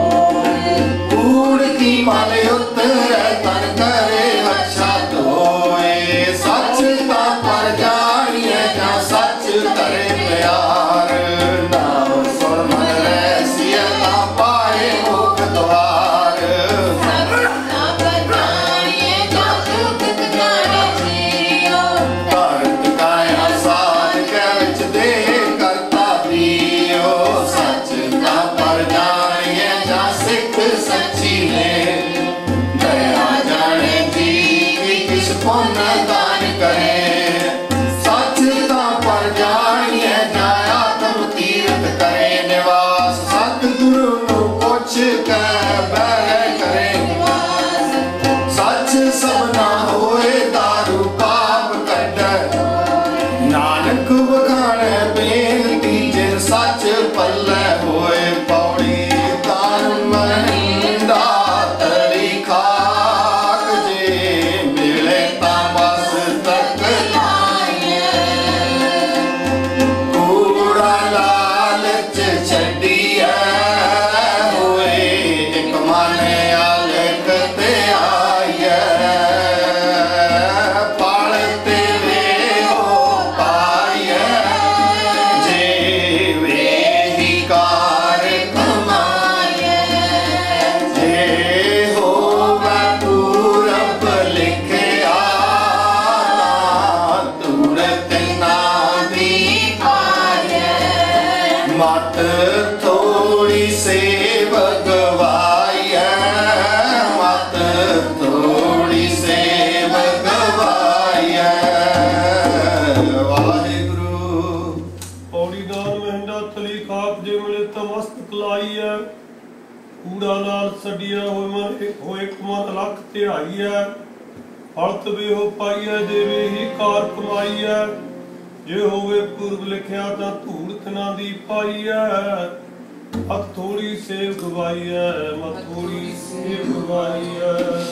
कूड़ की माले उतरे तन करे अच्छा धोए, सच तां पर जानिए जा सच करे प्यार, नाम सुन मन रैसिया ता पाए मुख द्वार, सबना पर जानिए जा जुगत जाने जियो, भारत काया साध के विच दे करता पियो, सच ता पर जानिए जा सिख सच्ची ने, दया जाने जी किस पुण्य दान करे, सच ता पर जानिए जा आत्म तीर्थ करे निवास, सतगुरु नु पुछ के बैर करे निवास, सच सबना होए दारू पाप कट, नानक बखाने बेनती जिन सच पल्ले होए पौड़ी, तान मनिंदा तली खाक जे मिले ता बस तक लाए, कूड़ा लालच छड्डिए होए एक माने आलक ते आइए, पालते वे हो पाइए जे वे ही कार कमाए, जे हो मैं पूरब लिखिया तुरत ना दी पाए, मत थोड़ी से भगवाइए, मत थोड़ी से भगवाइए। वाहिगुरु। पौड़ी दान महिंदा तली खाप जे मिले तमस्तक लाइए, कूड़ा लाल सडिया होए मन होए कमन लख ध्याईए, फलत वे हो पाइए देवे ही कार कमाईए, जे होवे पूर्व लिखिया तां धूड़ तना दी पाईए, अत थोड़ी सेव गवाईए मत थोड़ी सेव गवाईए।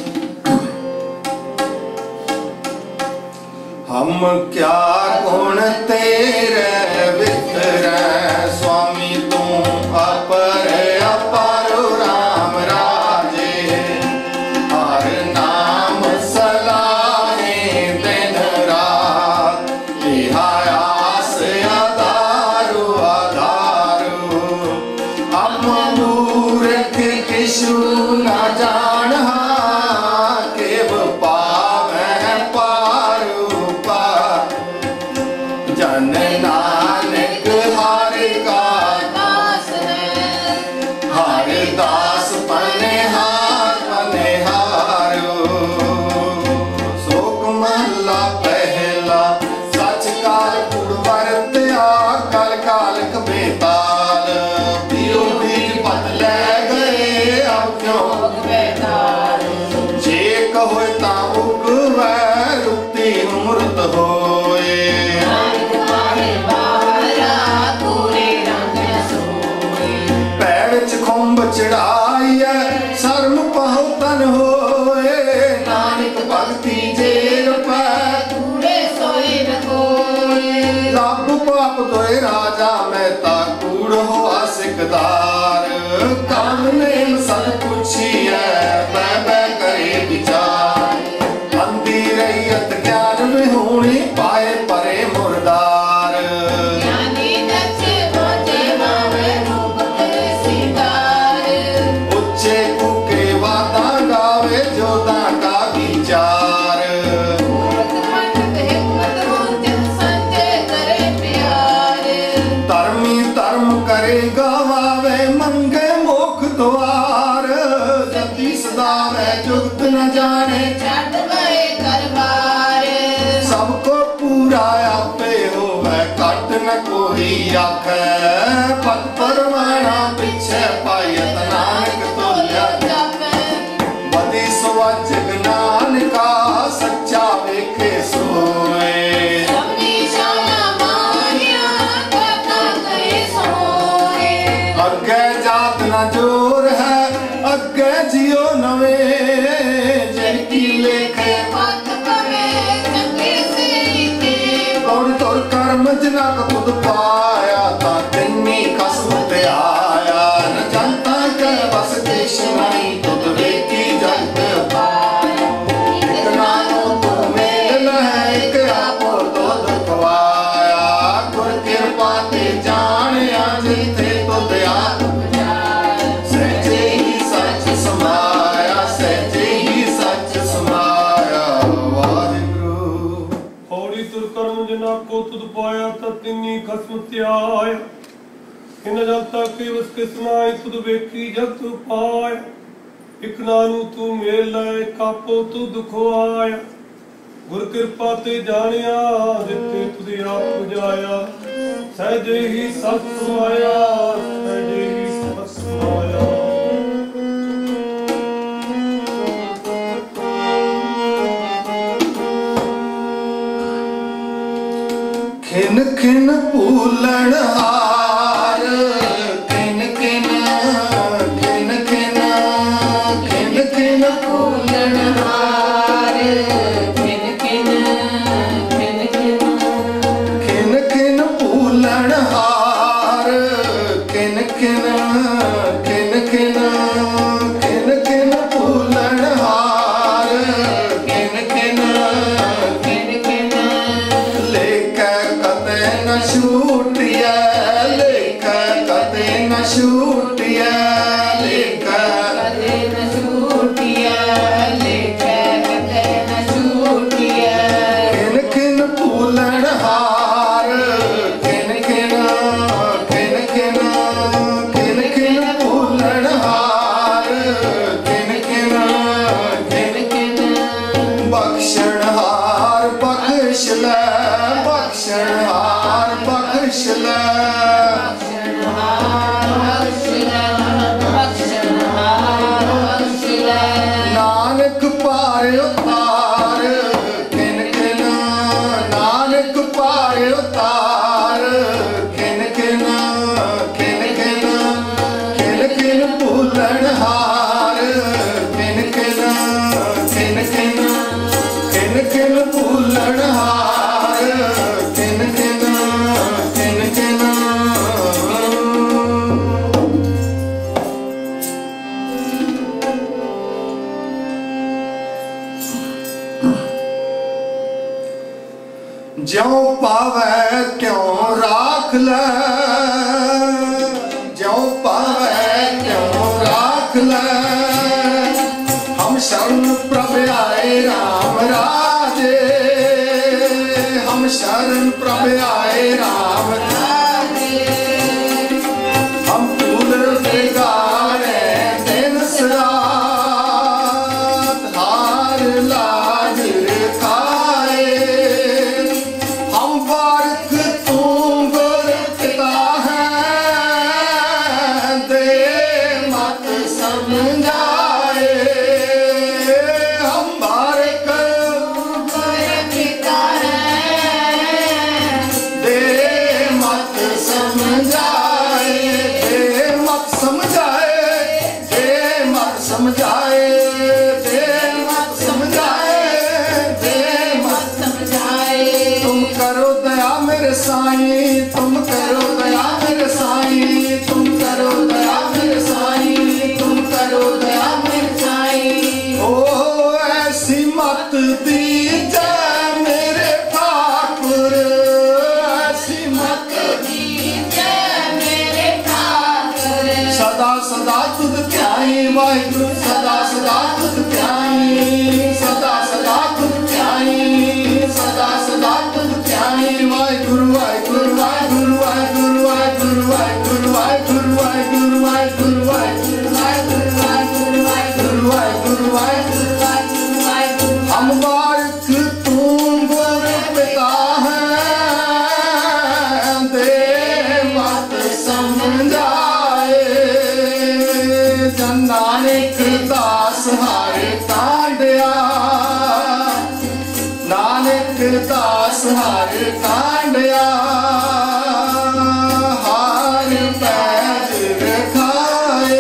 हम क्या गुण तेरे वितरै स्वामी तू अपर अपार राम राजे, हर नाम सलाहे दिन रात, इहा आस आधारो आधारो, हम मूर्ख किछु न जानहा, केव पावै पारू पार, जन नानक हर का दास है, हर दास पनिहार पनिहारो। शोक महला पहला। सच काल कूड़ वरत्या कल कालक बेताल, पियो बीज पत ले गए अब क्यों बेताल, जे कहो ता उगवै रुक्ति मूर्त होए, पैर च खुंब चढ़ाइए शर्म पहो तन होए, नानक भगति जेर पै कूड़े सोए न कोए, लाभ पाप दोए राजा मैं ता कूड़ हो सिकदार, काम नेम सब पूछिए बै बै करे विचार, अंधी रैयत ज्ञान में होनी पाए परे मुर्दार, ज्ञानी करे गवावे मंगे मुख द्वार जति सदावे जुगत न जाने छट गए दरबार सबको पूरा आपे होवे कट न कोई आखे पग परवाना पीछे पायत नानक तोलिया बदी सवच ज्ञान का सच्चा वेखे सोए अगे जात न जोर है अगे जियो नवे जिनकी लेखे तोड़ तोड़ कर्म जनक खुद पाया ता तिन्नी कसमत आया न जनता के बस देश नहीं तुद वेकी जग पाया एक नानो तो मेल है एक आपो तो दुखवाया गुर कृपा ते जान आज थे तो दया सच्चे ही सच समाया सच्चे ही सच समाया वाहिगुरु हौली तुर कर्म जना को तुद पाया तिन्नी खसम त्याया इन जनता के बस के सुनाई तुद वेखी जग पाया एक नानू तू मेल है कापो तू दुखवाया गुर कृपा ते जानिया जिते तुद आप बुझाया सहजे ही सत समाया सहजे ही सत समाया खिन खिन भूलण हार खिन खिन खिन खिन खिन खिन फूलन हार खिन खिन खिन खिन खिन खिन भूलण हार खिन खिन खिन खिन खिन खिन भूलण हार खिन खिन खिन खिन लेके कते न छूटिया लेके कते न छूटिया लेके कदे न छूटिया लेके कदे न छूटिया खिन खिन भूलण हार खिन खिन खिन खिन खिन खिन भूलण हार खिन खिन खिन खिन बख्शण हार बख्श ले बख्शण हार बख्श ले नानक पार उतार खिन खिन नानक पार उतार खिन खिन खिन खिन खिन खिन भूलण हार खिन खिन खिन खिन खिन खिन भूलण हार खिन खिन खिन खिन ज्यों पावे त्यों राख ले ज्यों पावे त्यों राख ले हम शरण प्रभ आए राम राजे हम शरण प्रभ आए राम राजे हम फूल बेगाने दिन रात हार लाज खाए हम बारक तू गुर पिता है दे मत समझाए हम बारक पिता है दे मत समझाए दे मत समझाए दे मत समझाए दे मत समझाए दे मत समझाए तुम करो दया मेरे साईं तुम करो दया मेरे साईं तुम करो दया मेरे साईं तुम करो दया मेरे साईं ओ ऐसी मत दीजिए मेरे ठाकुर ऐसी मत दीजिए मेरे ठाकुर सदा सदा तुझ ध्याई वाहिगुरु सदा सदा तुझ ध्याई सदा सदा तुझ ध्याई सदा सदा तुझ ध्याई वाहिगुरु वाहिगुरु वाहिगुरु वाहिगुरु वाहिगुरु वाहिगुरु वाहिगुरु नानक दास हर कांडिया नानक दास हर कांडिया हार पैज रखाए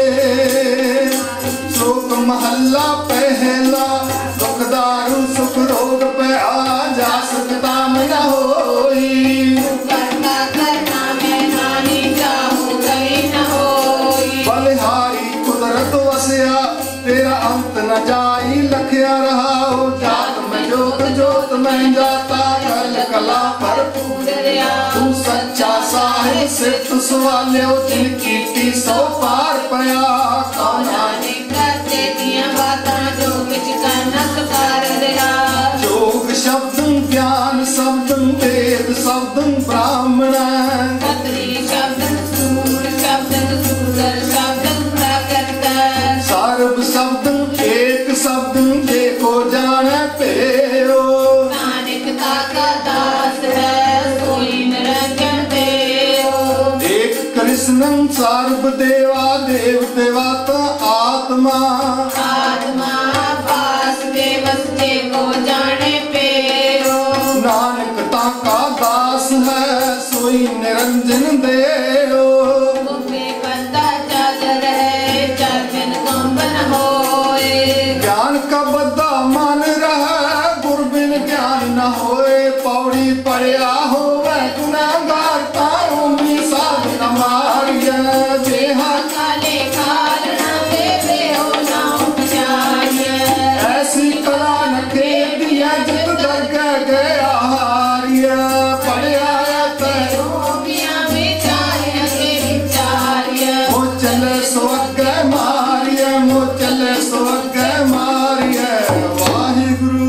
शोक महला पहला दुखदारू सुख रोग पे आ जा सकता में न होई करना करना मैं नानी जाऊं कहीं न होई बलिहारी कुदरत वसिया तेरा अंत न जाई लखिया रहा हो जात में जोत जोत में जाता कल कला पर तू सच्चा साहिब सिर्फ सवालियो जिनकी टी सौ पार पया कौना नाने करते दिया बातां जो किच कनक कर दिया जोग शब्द ज्ञान शब्द वेद शब्द ब्राह्मण खत्री शब्द सूर शब्द सूदर शब्द प्रकृत सर्व शब्द एक शब्द देखो जाने पेरो नानक ताका दास है सोई निरंजन देव एक कृष्ण सर्व देवा देव देवता आत्मा आत्मा पास देवस को जाने पेरो नानक ताका दास है सोई निरंजन देव मुखे बंदा चादर है चरण कंबन होए ज्ञान का बद्दा मान रहा गुर बिन ज्ञान न होए पौड़ी पड़िया हो गुनागार तारों में साध न मारिया देहा काले कारण देवे हो ना उपचार्य ऐसी कला न के दिया जित दर्ग गया हारिया पड़िया रोगियां विचार्य के विचार्य वो चले स्वर्ग मारिया वो चले स्वर्ग मारिया वाहिगुरु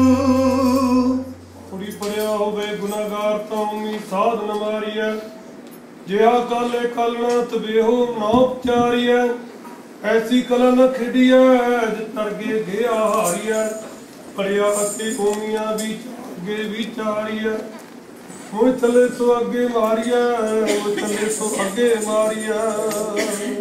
ਕੁੜੀ ਪੜਿਆ ਹੋਵੇ ਗੁਨਾਹਗਾਰ ਤਾਂ ਉਮੀ ਸਾਧ ਨ ਮਾਰੀਐ ਜਿਹਾ ਕਾਲੇ ਕਲਣਾ ਤਬੇਹੋ ਨਾ ਉਪਚਾਰੀਐ ਐਸੀ ਕਲਾ ਨ ਖੇਡੀਐ ਜਿ ਤਰਗੇ ਗਿਆ ਹਾਰੀਐ ਪੜਿਆ ਅਤੇ ਉਮੀਆਂ ਵੀ ਅੱਗੇ ਵਿਚਾਰੀਐ ਮੋਹ ਥਲੇ ਸੋ ਅੱਗੇ ਮਾਰੀਐ ਮੋਹ ਥਲੇ ਸੋ ਅੱਗੇ ਮਾਰੀਐ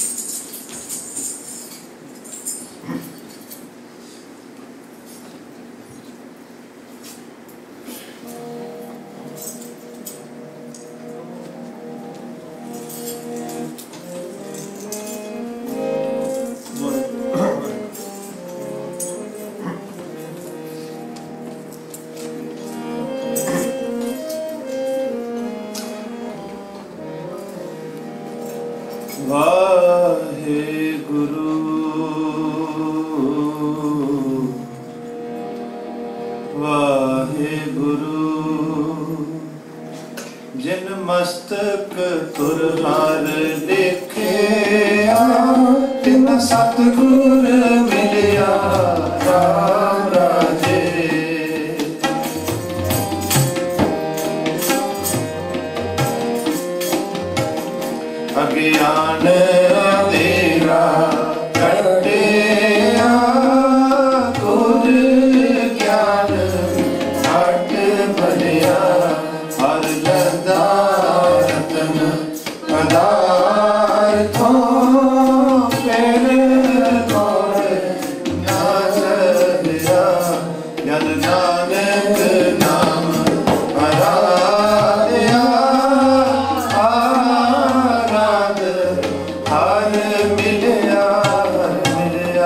वाहेगुरु वाहेगुरु जिन मस्तक तुर हार देखे तिन सतगुर मिलिया राम राजे अज्ञान अंधेरा कटिया गुर ज्ञान हट भलिया हर लदा रतन पदार्थों पेर तोड़ न्यास लिया जन नानक नाम आराध्या हर मिलिया हर मिलिया।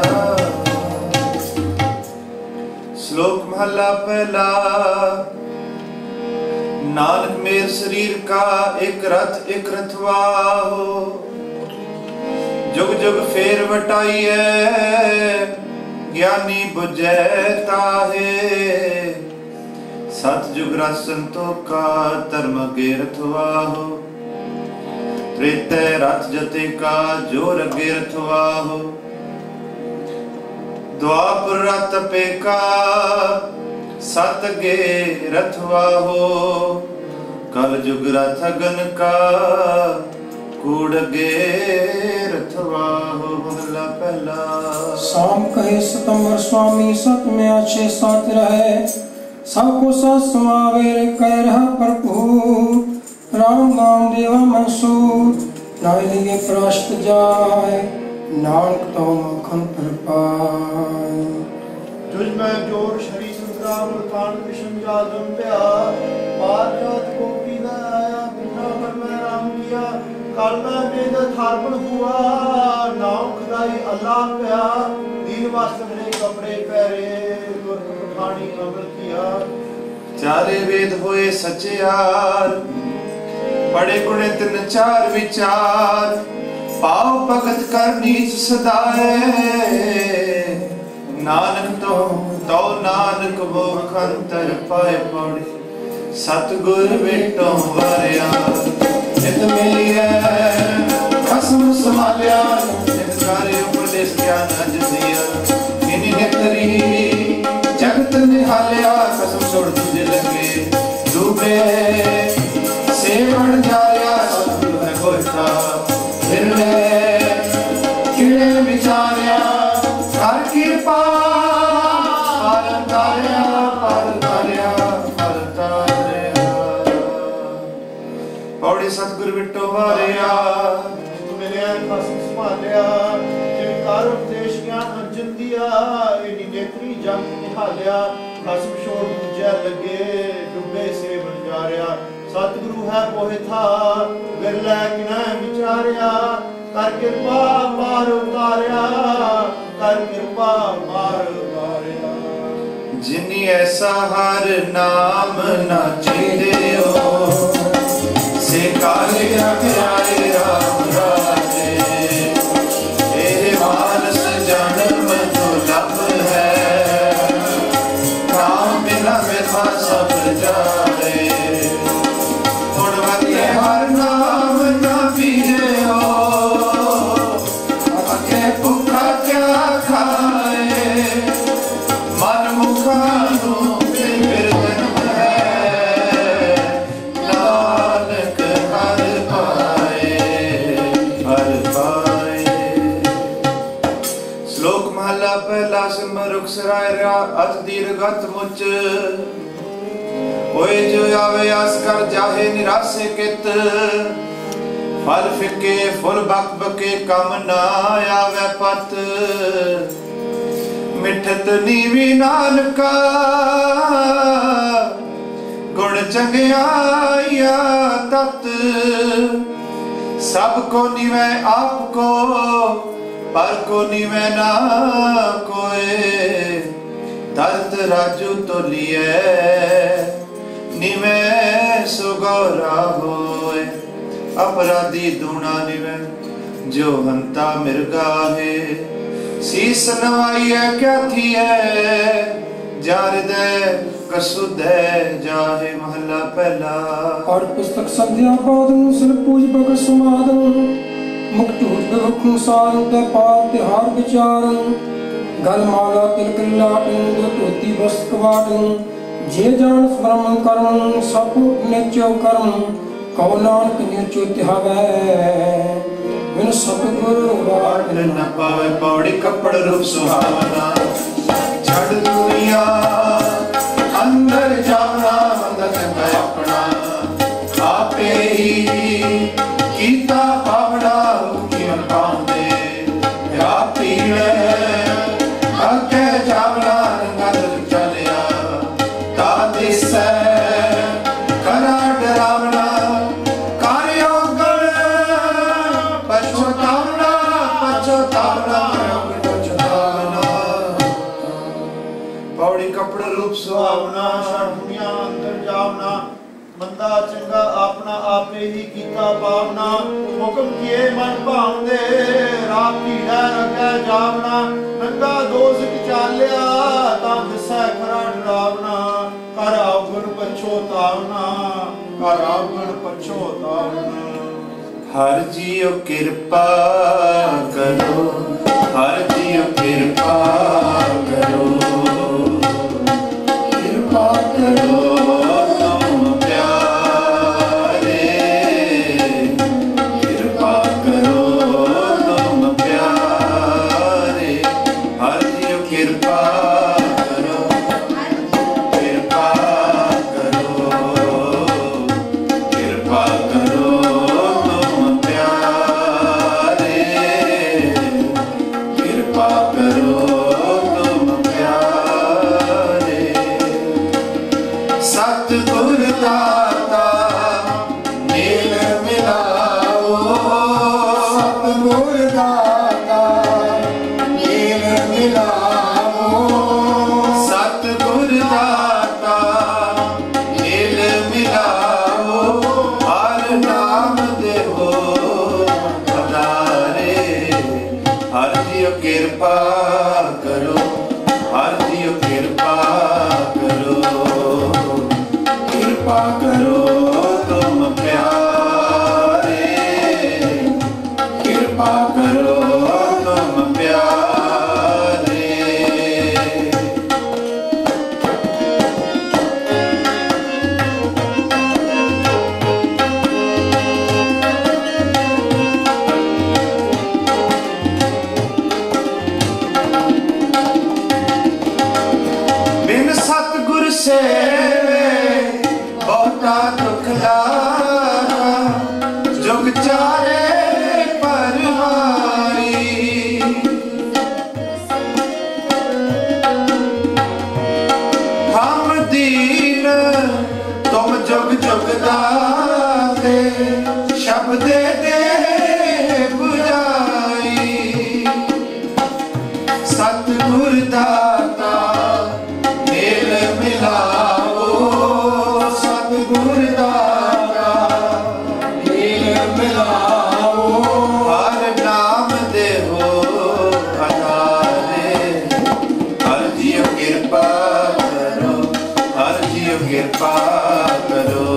श्लोक महला पहला। नानक मेर शरीर का एक रथ एक रथवा हो जुग जुग फेर वटाइए ज्ञानी बुझे ताहे सत जुग रस संतोखा धर्म गे रथवा हो त्रेते रथ जते का जोर गे रथवा हो द्वापर रथ पे का सत गे रथवा हो कल जुग रथ गन का कूड़ गे रथवा हो। महला पहला। शाम कहे सितंबर स्वामी सत में अच्छे साथ रहे सबको सत समावेर कह रहा भरपूर राम नाम देवा मंसूर नाई लिए प्राश्त जाए नानक तो मखन पाए। तुझ में जोर शरीर संग्राम कान कृष्ण जादम प्या बार जात को पीना आया बिना पर मैं राम किया काल में वेद थारपण हुआ नाम खुदाई अल्लाह प्या दीन वास्ते ने कपड़े पहरे गुर पठानी अमल किया। चारे वेद होए सच्चे यार बड़े गुणे तिन चार विचार पाओ भगत कर नीच सदाए नानक तो तो नानक वो खंतर पाए पौड़ी सतगुर बेटों वरिया नित मिलिए कसम संभालिया नित कार्य उपदेश ज्ञान अज दिया इन्हीं नेतरी जगत निहालिया कसम छोड़ तुझे लगे डूबे सेवण जाया सतगुरु है गोता फिर किड़े विचारिया कर कृपा पर तारिया पर तारिया पर तारिया पौड़ी सतगुरु बिट्टो वारिया मिलिया कसम संभालिया जिनकार उपदेश ज्ञान अंजन दिया इन्हीं नेत्री जग निहालिया कसम छोड़ तुझे लगे डूबे से बन जा रहा सतगुरु है मोहे था विरला किना विचारिया कर कृपा पार उतारिया कर कृपा पार उतारिया। जिनी ऐसा हर नाम ना चेरे हो से कालिया प्यारे राम राजे ए मानस जन्म तो लब है नाम बिना मेरा सब जाए हर नाम ना पीजे हो अके भुखा क्या खाए मन मुखानु फिर जन्म है नानक हर पाए हर पाए। श्लोक महला पहला सिमर रुख सराय अत दीर्घत मुच होए जो आवे आस कर जाहे निराशे कित फल फिके फुल बक बके कम ना आवे पत मिठत नीवी नानका गुण चंगियाया तत सब को निवे आपको पर को निवे ना कोई दर्द राजू तो लिए निवे सुगौरा होए अपराधी दूना निवे जो हंता मिर्गा है शीस नवाई है क्या थी है जार दे कसुद है जाहे महला पहला। और पुस्तक संध्या पादन सिर पूज बग समादन मुक्तूत बखु सारंत पाल तिहार विचारन गल माला तिलक लाटन दो तोती वस्क वाटन जे जान स्मरण करम सब निचो करम कौ नानक निचो तिहावै बिन सतगुरु वाट न पावे पौड़ी कपड़ रूप सुहावना छड़ दुनिया अंदर जाना बंदत मैं अपना आपे ही कीता पावड़ा हुक्म पांदे या पीड़े अके जावना रंगत चलिया करा डरावना कार्योगण पछतावना पछतावना पौड़ी कपड़े रूप सुहावना दुनिया अंदर जावना बंदा चंगा अपना आपे ही कीता पावना हुक्म किए मन भावदे रात भीड़ा अगे जावना नंगा दोस्त चालिया तां दसै खरा डरावना कर अवगुण पछोतावना कर अवगुण पछोतावना। हर जियो कृपा करो हर जियो कृपा करो कृपा करो कृपा करो, हर जियो कृपा करो, कृपा करो तुम प्यारे, कृपा करो तुम प्यारे। बिन सतगुर से बहुता दुख लागा, जुग चारे परवारी। हम दीन तुम जुग जुग दाते, शब्दे दे बुझाई। सतगुर दाता मेल मिलाओ, सतगुर दाता मेल मिलाओ। हर नाम देहो हटारे, हर जियो कृपा करो, हर जियो कृपा करो,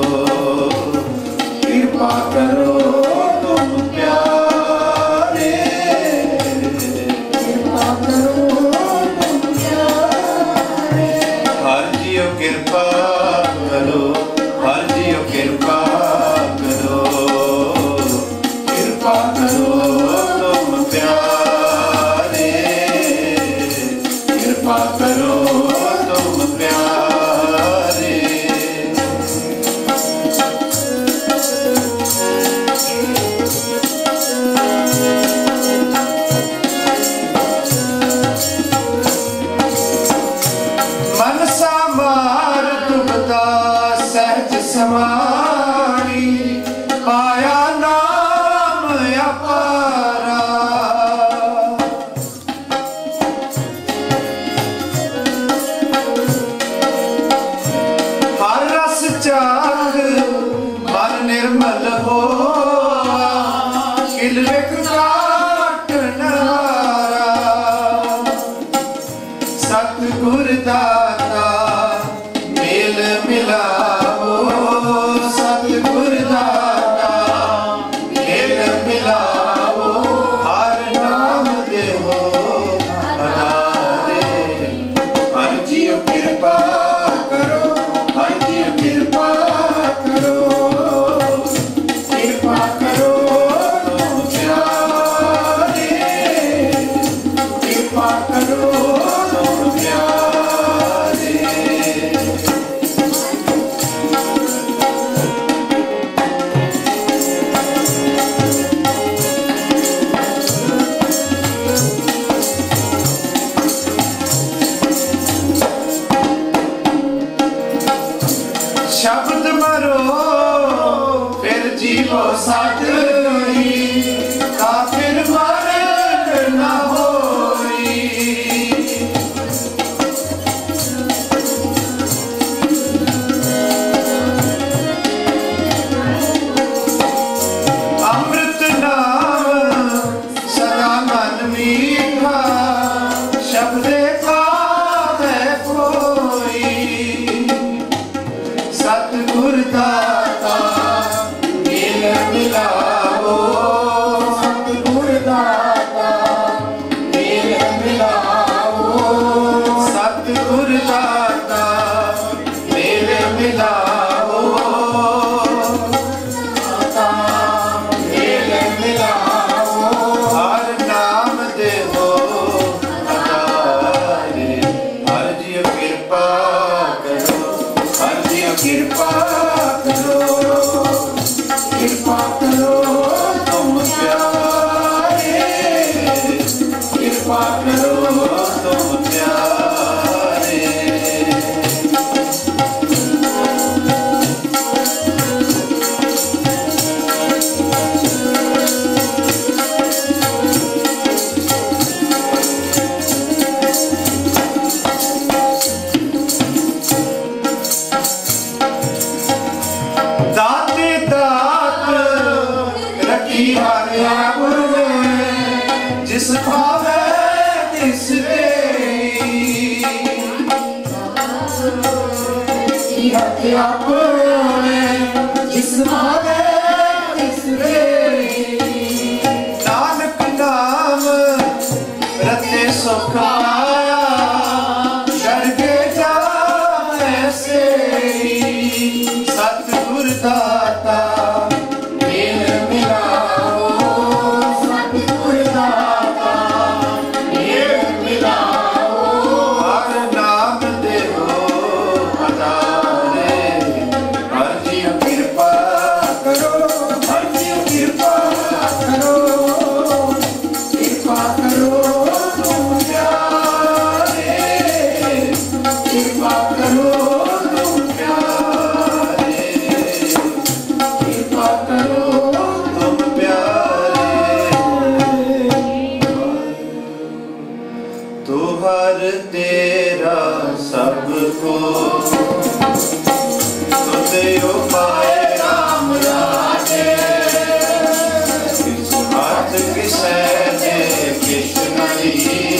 कृपा करो तुम प्यारे, कृपा करो तुम प्यारे। हर जियो कृपा करो, हर जियो कृपा करो, कृपा करो तुम प्यारे, कृपा करो तुम प्यारे। मनसा मार दुबता सहज समाई, पाया नाम अपारा। हर रस चाख मन निर्मल हो, किलविक काट नहारा। सतगुर दाता मेल मिलाओ, सतगुर दाता मेल मिलाओ। हर नाम देहो हटारे, हर जियो कृपा करो, हर जियो कृपा करो, कृपा करो तुम प्यारे, कृपा करो तुम प्यारे। शब्द मरो फिर जीवो साथ ही, ता फिर मरण न होई। अमृत नाम सदा मन मीठा, शब्दे पावे कोई। सतगुर दाता मेल मिलाओ, सतगुर दाता मेल मिलाओ, सतगुर दाता मेल मिलाओ, मेल मिलाओ। हर नाम देहो हटारे, हर जियो कृपा करो, हर जियो कृपा करो, कृपा करो तुम प्यारे, कृपा करो तुम प्यारे। दाते दात रखी हरिया जिस भावे अपने जिस मारे तिसरे नानक नाम रते सुख आया स्वर्गे जावे से सतगुर दाता मेल मिलाओ सतगुर दाता मेल मिलाओ हर नाम देवो पधारे हर जीव कृपा करो हर जीव कृपा करो कृपा करो तुम प्यारे कृपा करो तुम प्यारे कृपा करो तुम प्यारे तू हर तेरा सबको तुझे उपाय राम राजे हाथ किसे दे कृष्ण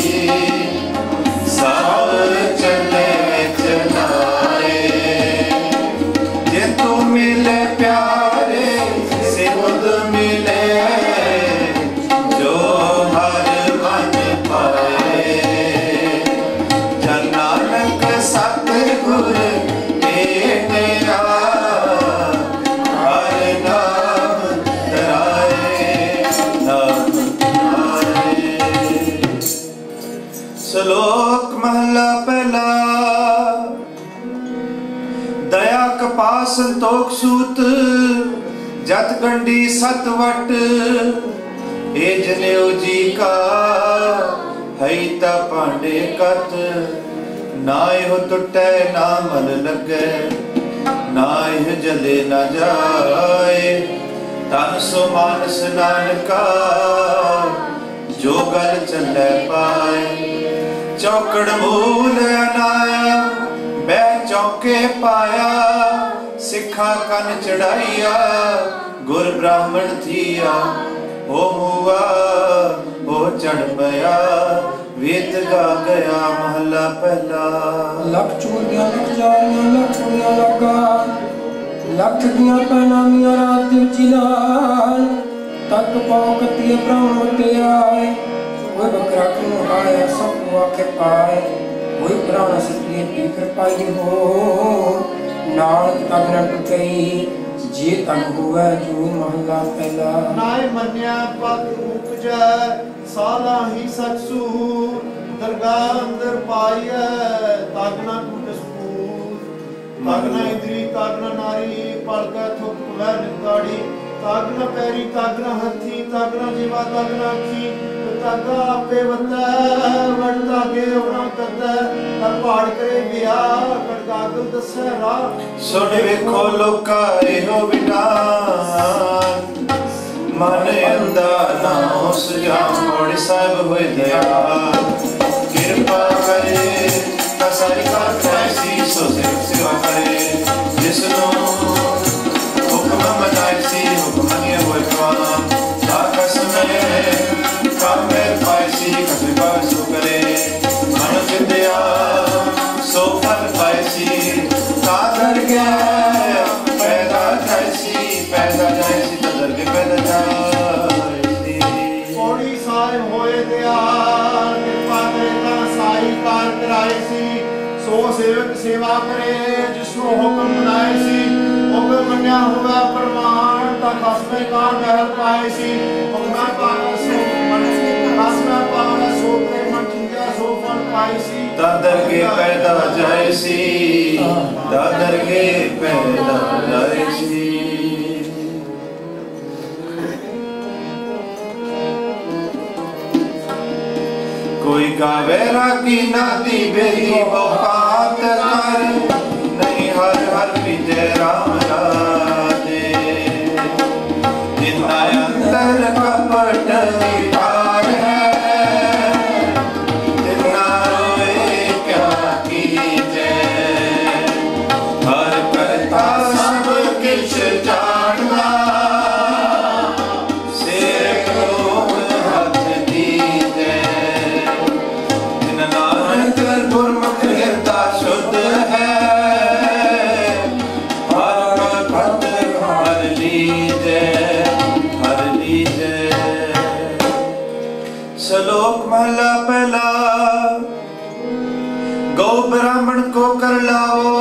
सब चले चलाए जे तू मिले प्यारे से खुद मिले जो हर मन पाए जन नानक सतगुर तेरा हर नाम धराए नाम धराए। श्लोक महला पहला दया कपास संतोख सूत जत गंडी सतवट ए जनेऊ जी का है ता पांडे कत नाय हो टुटे ना मल लगे नाय जले न जाए तन सो मानस नानका जो गल चले पाए चौकड़ मूल अनाया बै चौके पाया सिखा कन चढ़ाइया गुर ब्राह्मण थिया ओ मुआ ओ चढ़ पया वेद गा गया महला पहला लख चूड़ियां लख जालियां लख चूड़ियां लगा लख दियां पैना मियां रात दिल चिलाल तक पाओ कतिये ब्राह्मण ते आए कोई बकरा क्यों आया सब आखे पाए कोई प्राण सतिये टीकर पाई हो नाल तक न टुकई जे तक हुआ जो महला पहला नाय मन्या पग उपजै साला ही सचसू दरगाह अंदर पाइए तागना टूट सपूर तागना इंद्री तागना नारी पलका थुक वह निकाड़ी तागना पैरी तागना हथी तागना जीवा तागना अखी तागा आपे वता वड़ता के उना करता हर पहाड़ करे गया कड़गागल दसे राह सुन वेखो लोका एहो विधान मन अंदा ना उस जाम मोड़ साहिब होए दया कृपा करे तसाई का कैसी सो सेवा करे जिसनो हुक्म मनाइसी हुक्म ने होए काम ताकस में काम में पाइसी कसबे पासो करे मन विद्या सो फल पाइसी तादर गया पैदा जाइसी पैदा जाइसी तादर के पैदा जाइसी पौड़ी साहिब होए दयाल कृपा करे ता साई कार कराइसी सो सेवक सेवा करे जिसको हुक्म मनाइसी हुक्म मन्या हुआ प्रमाण ता खसमे का महल पाइसी हुक्म पावन सो मन खसमे पावन सो के मन चिंता सो फल पाइसी दादर के पैदा जाइसी दादर के पैदा जाइसी कोई गावे रागी नादी बेरी बात कर नहीं हर हर विजय राम राधे जितना अंतर कपट विकार है जितना रोए क्या कीजे हर करता सब किछ जानना शेर को हाथ दीजे जिन नानक गुरमुख हृदय शुद्ध है श्लोक महला पहला। गौ ब्राह्मण को कर लाओ,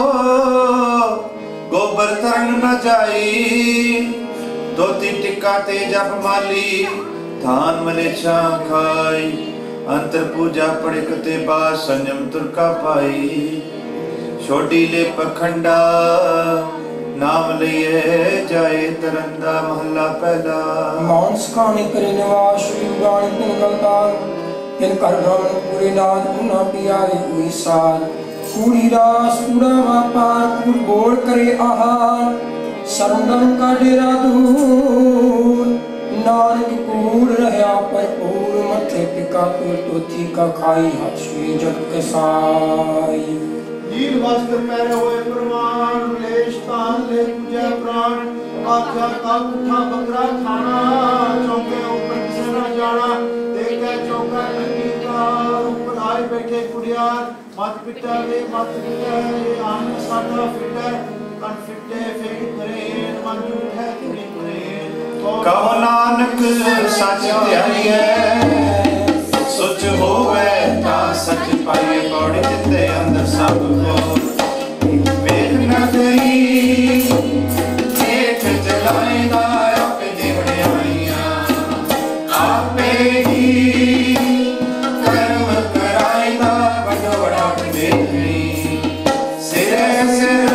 गोबर तरन न जाई। धोती टिक्का ते जप माली, धान मले छा खाई। अंतर पूजा पड़े कते बा, संयम तुरका पाई। छोड़ी ले पखंडा, नाम लिए जाए तरंदा। महला पहला। मानस खाने करे निवास, युगान तिन गलतान। तिन कर भ्रमण पूरे नाद, पुना पियारे हुई साल। कूड़ी रास कूड़ा व्यापार, कूड़ बोल करे आहार। सरंदम का डेरा दूर, नानक कूड़ रहया भरपूर। मथे टिका तुर तोथी का खाई, हाथ सुई जग के साई। नील वस्त्र पहरे हुए प्रमाण, लेश तान ले पूजा प्राण। आख्या काल उठा बकरा खाना, चौके ऊपर किसे न जाना। देखे चौका टंगी का, ऊपर आए बैठे कुड़ियार। मत पिटा वे मत पिटा, ये आन साधा फिटे। कन फिटे फेड़ करे, मन झूठे करे करे। कहो नानक सच ध्यानिए, सुच होवे ता सच पाइए। पौड़ी जिते अंदर सब को वेद न गई। देख जलाएगा आपे देवड़ियाइयां, आपे ही कर्म कराएगा। बड़ो बड़ा बेदरी सिरे सिर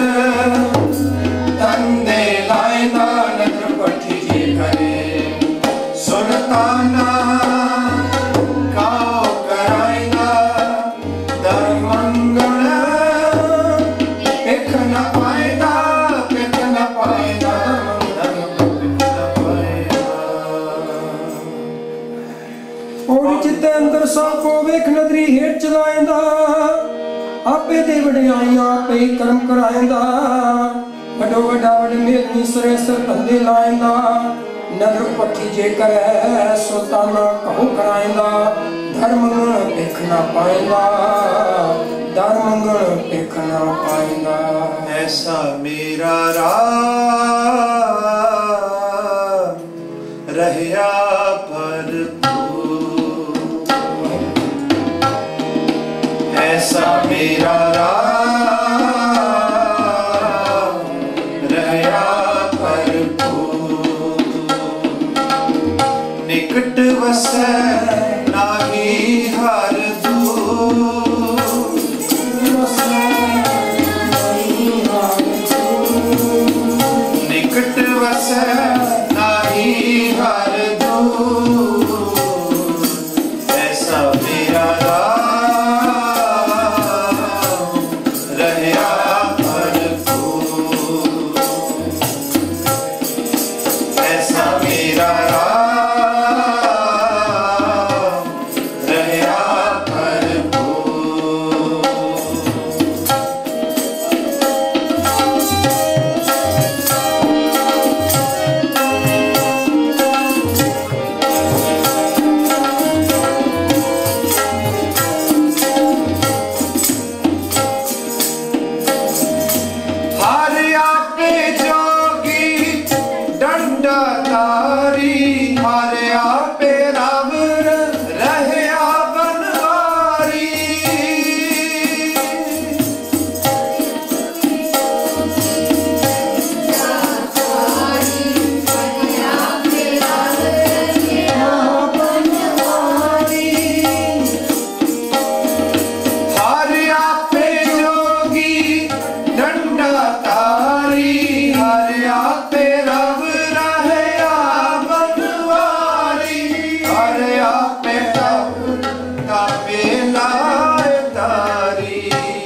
तंदे लाएगा। नजर पट्टी जे करे सुल्ताना, अंदर साको वेख नदरी हेठ चलाएंदा। आपे दे वडियाइयां आपे कर्म कराएंदा। वडो वडा वड मेलनी सरे सर धंधे लाएंदा। नजर पट्टी जे करे सुल्ताना कहू कराएंदा। धर्म देखना पाएंदा, धर्म देखना पाएंदा। ऐसा मेरा राम रहया भरपूर। ऐसा मेरा राम रहया भरपूर। निकट वसै नाही हर दूर। निकट वसै नाही हर दूर। ऐसा मेरा राम रहया भरपूर। ऐसा मेरा राम रहया भरपूर। हर आपे जोगी डंडा तारी। हर आपे रावण रहया बनवारी। हर आपे जोगी डंडा तारी। हर आपे रव रहया बनवारी। हर आपे तप तापे लाए तारी।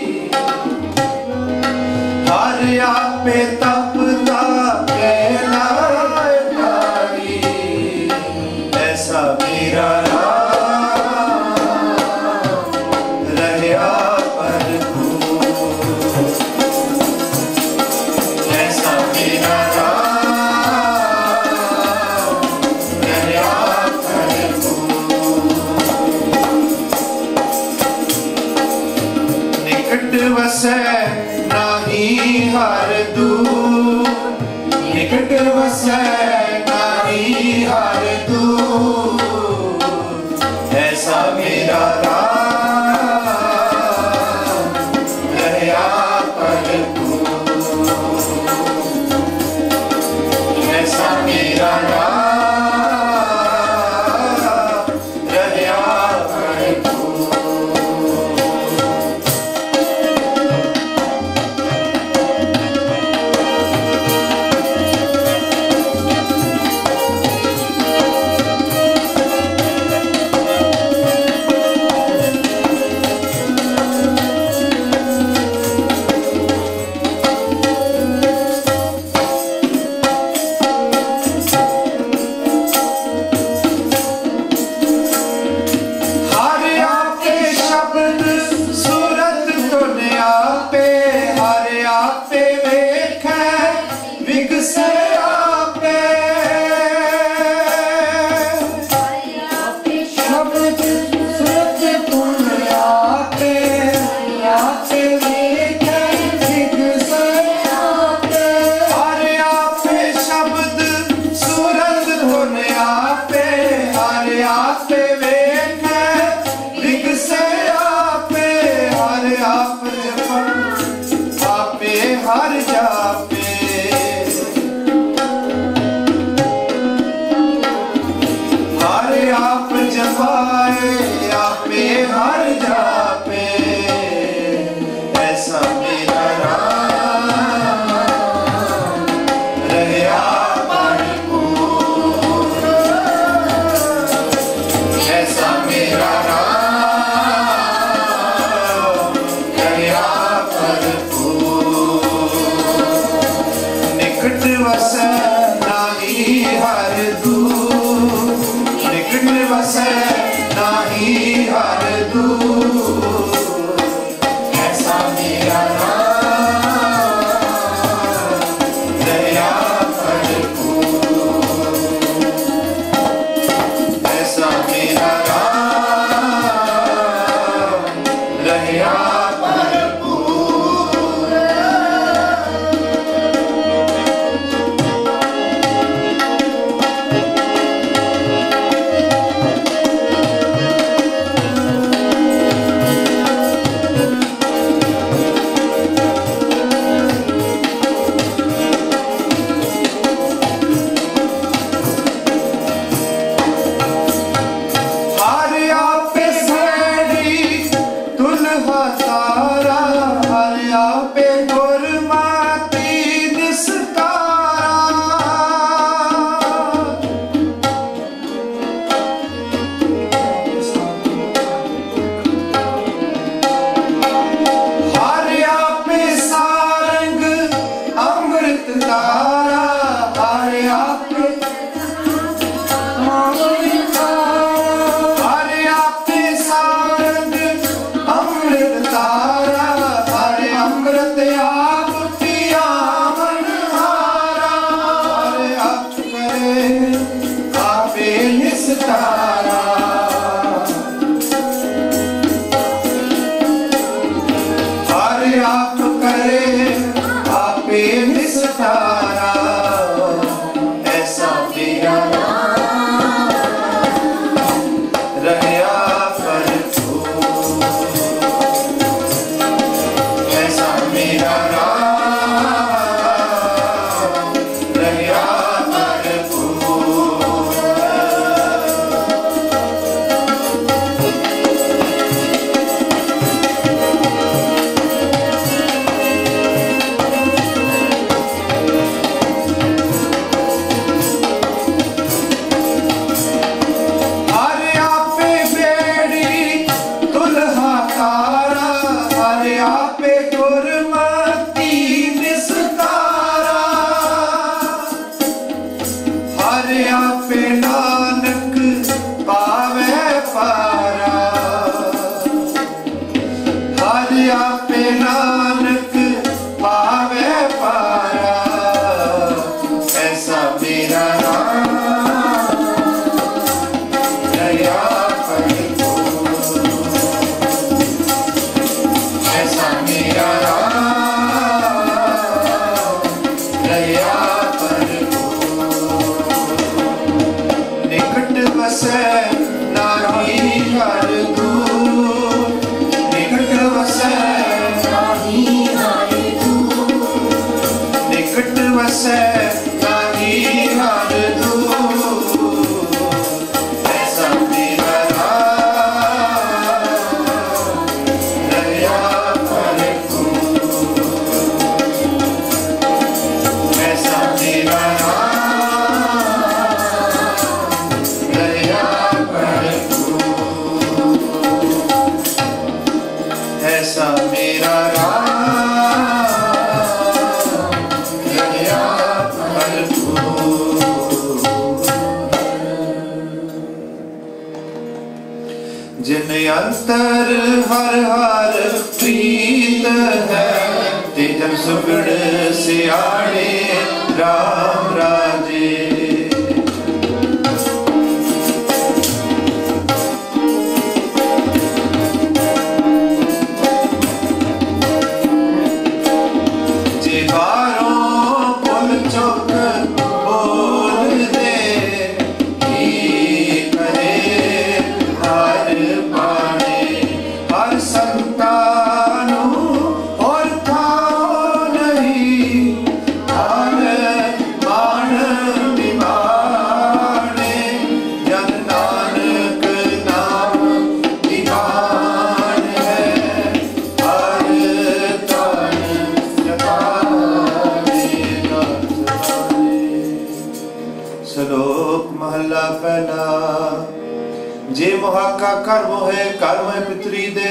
हर आपे तप तापे लाए तारी। ऐसा मेरा राम रहया भरपूर। ऐसा मेरा राम रहया भरपूर। निकट वसै नाही हर दूर। निकट वसै नाही हर दूर। आप जमाए आपे हर जापे ऐसा मेरा राम रहया भरपूर ऐसा मेरा राम रहया भरपूर निकट वसै नाही हर दूर निकट वसै नाही हर दूर ऐसा मेरा राम दया भरपूर ऐसा मेरा राम दया जिन अंतर हर हर प्रीत है तेजन सुगड़ सियाड़े राम राजे और था नहीं, हार बाण जे मुहाका कर्म होए कर्म पितरी दे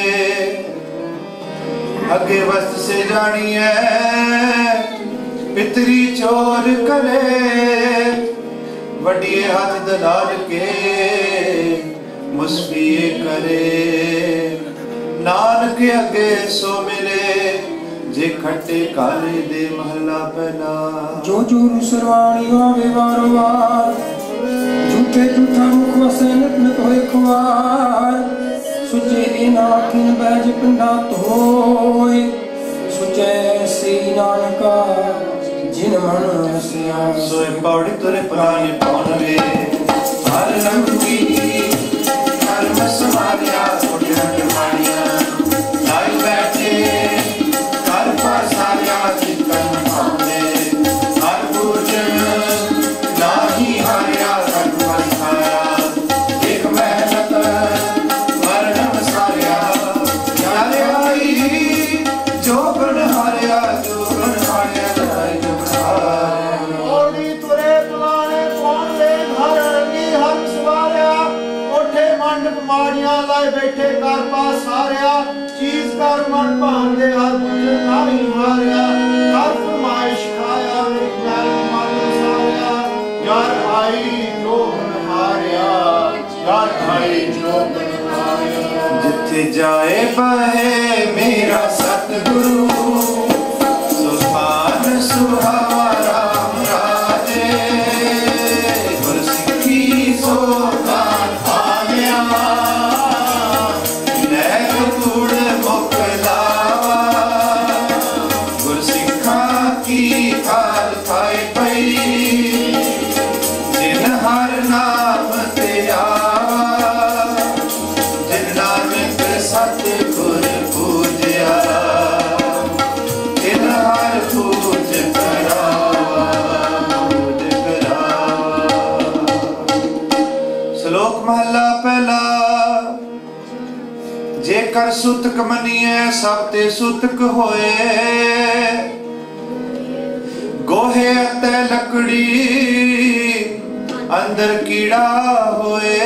अगे वस्त से जानी है पितरी चोर करे वडिए हाथ दलाल के मुस्फिए करे नानक अगे सो मिले जे खट्टे काले दे महला पहला जो जो रुसरवाणी आवे वारो वार झूठे झूठा मुख वसे नित नित होए खुआर सुचे इनाखिन बैज पिंडा धोए सुचे सी नानका जिन मन वसिया सोए पौड़ी तुरे पुराने पौन वे हर रंग की हर मसमारिया छोटे मारिया लाई बैठे हर पर सारिया चिकन पाने हर पूजन नाही हारिया हर पर खाया एक मेहनत मरण सारिया यारे आई जो बन हारिया जो बन हारिया लड़ाई जो बन हारिया ओड़ी तुरे पुराने कौन ले घर रंगी हर सवारिया कोठे मंडप मारियां लाए बैठे घर पास सारिया चीज कर मन भांदे हर बुझे नाही हारिया हर फरमाइश खाया एक मैल मन सारिया यार आई जो बन हारिया यार आई जो बन हारिया जिथे जाए बहे मेरा सतगुरु सुभान सुहावा राम राजे गुर सिੱਖੀ सोगान पाविया नैक कूड़ मुकलावा गुर सिੱਖਾ की खाल खाए पई जिन हर नाम ते आवा जिन नानक सतगुर पूजया जिन हर पूज करावा पूज करावा श्लोक महला पहला जेकर सुतक मनीए सब ते सुतक होए गोहे अते लकड़ी अंदर कीड़ा होए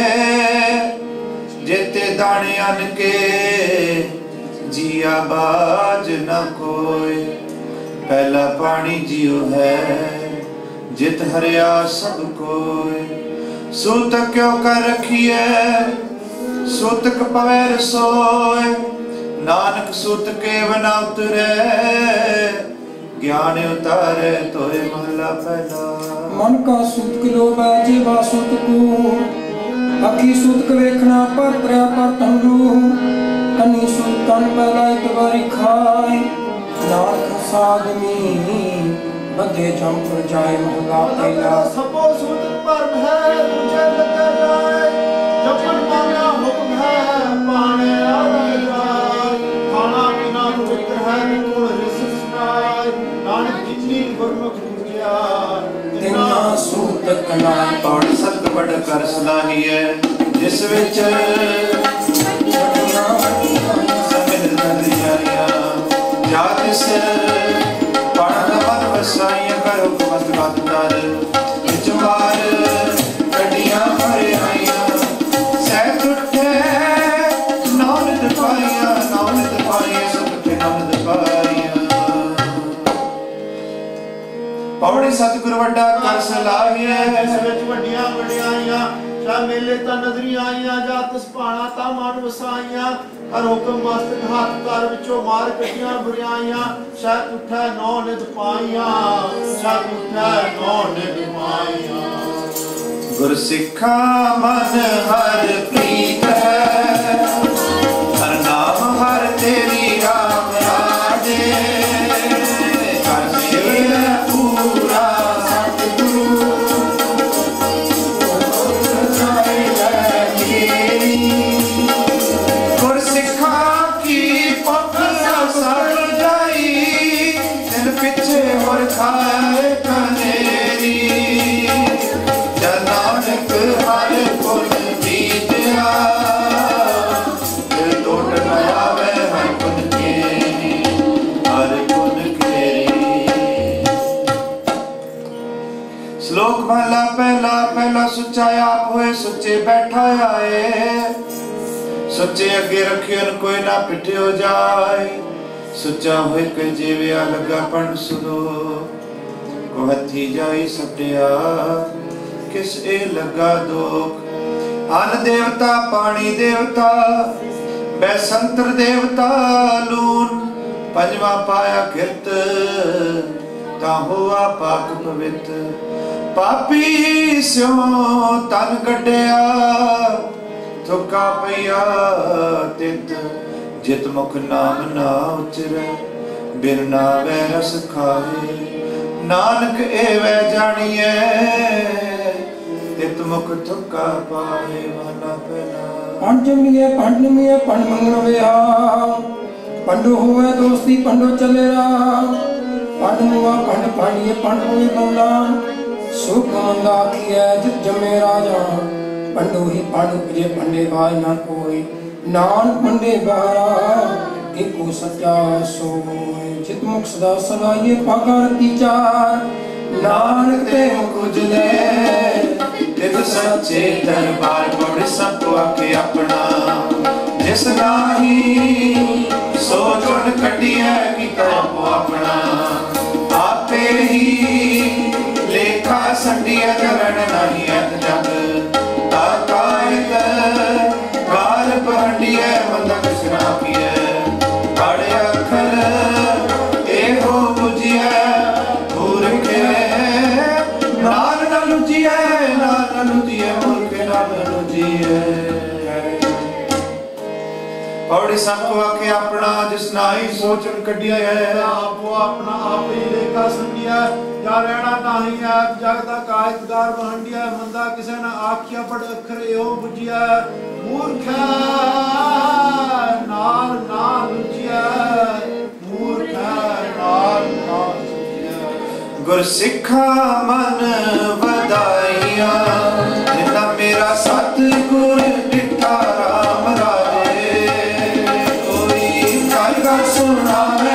जेते दाने अन के जिया बाज न कोई पहला पानी जियो है जित हरिया सब कोई सूतक क्यों कर रखिए सूतक पवे रसोए नानक सूतके बना उतरे ज्ञान उतारे तोरे महला पहला मन का सुतक लोभ है जीवा सुतकू अखी सुतक वेखना पर त्रै पर तंगू कनी सुतकन पहला एक बारी खाए नानक साधमी बदे जमपुर जाए महला पहला सबो सूत्र पर है तुझे लग जाए जपन मांगा हुक्म है पाने आवे जाए खाना पीना पवित्र है गुण रिस सुनाए नानक जितनी गुरमुख पूजिया तिना सूतक ना और सत बड़ कर सलाही है जिस विच समिल दरिया जात से पढ़ मन वसाइया करो मत बात कर विचवार कड़ियां भरे आइया सह उठे नौनद पाइया नौनद पाइया सुख नौनद पाइया पौड़ी सतगुर वड्डा कर सलाहिए जिस विच वड्डियां वड्डियां शा मेले ता नजरियां आईयां जा तसपाणा ता मन वसाइयां हर हुक्म मस्तक हाथ कर विचों मार कटियां बुरियाइयां शह उठै नौ नित पाइयां शह उठै नौ नित पाइयां गुर सिक्खा मन हर प्रीत है हर नाम हर तेरी राम राजे कर मेरा पूरा सतगुरु गुर सिक्खा की पकड़ सड़ जाई दिल पिछे और खाए कनेरी नानक हर गुण बीतया दिल टोट गया वे हर गुण केरी हर गुण केरी श्लोक महला पहला पहला सुचा आप होए सुचे सच्चे बैठा आए सच्चे अगे रखियन कोई ना पिटियो जाए सच्चा होए के जीविया लगा पण सुनो को हथी जाई सटिया किस ए लगा दोख अन देवता पानी देवता बैसंतर देवता लून पंजवा पाया किरत ता हुआ पाक पवित्र पापी स्यो तन कटिया थुका पया तित जित मुख नाम ना उचरे बिन नावे रस खाए नानक एवै जानिए तित मुख थुका पाए वाला पहला पंचमीए पंचमीए पन मंगल विहा पंडो होवे दोस्ती पंडो चलेरा पंड मुआ पंड पानिए पंड होए बौला सुख मंदा किया जित जमे राजा पंडो ही पंड उपजे पंडे बाय न कोई नान पंडे बारा एको सच्चा सोए जित मुख सदा सदा ये पाकर तीचार नानक ते मुख उजले तित सच्चे दरबार बड़ सब आके अपना जिस नाही सोचन कटी है कि तो अपना आपे ही लेखा संडिया करण नहीं अत जग ताकायत गाल पहंडिया मंदा कृष्णा पिए बड़े अखर एहो बुझिया मूर्खे नाल न लुझिए नाल न लुझिए मूर्खे नाल न लुझिए पौड़ी सबको आके अपना जिस नाई सोचन कढ़िया है आपो अपना आप ही लेखा संडिया जा रहना नाही है जग दा कायतगार बहंडिया मंदा किसे ना आखिया बड़ अखर एहो बुझिया मूर्ख नाल नाल लुझिया मूर्ख नाल नाल लुझिया गुर सिखा मन वदाइया जिन्ना मेरा सतगुर डिठा राम राजे कोई गल गल सुना मैं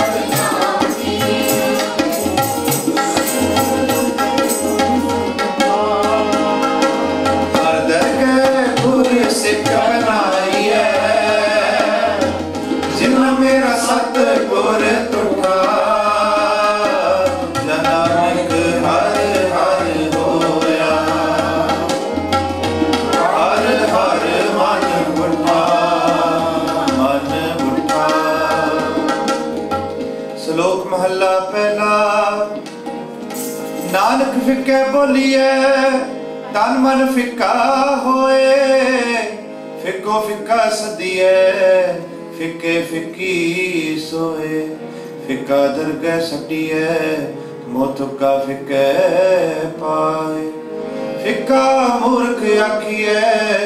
नानक फिके बोलिए तन मन फिका होए फिको फिका सदिए फिके फिकी सोए फिका दरगह सटिए मोथुका फिके पाए फिका मूर्ख आखिए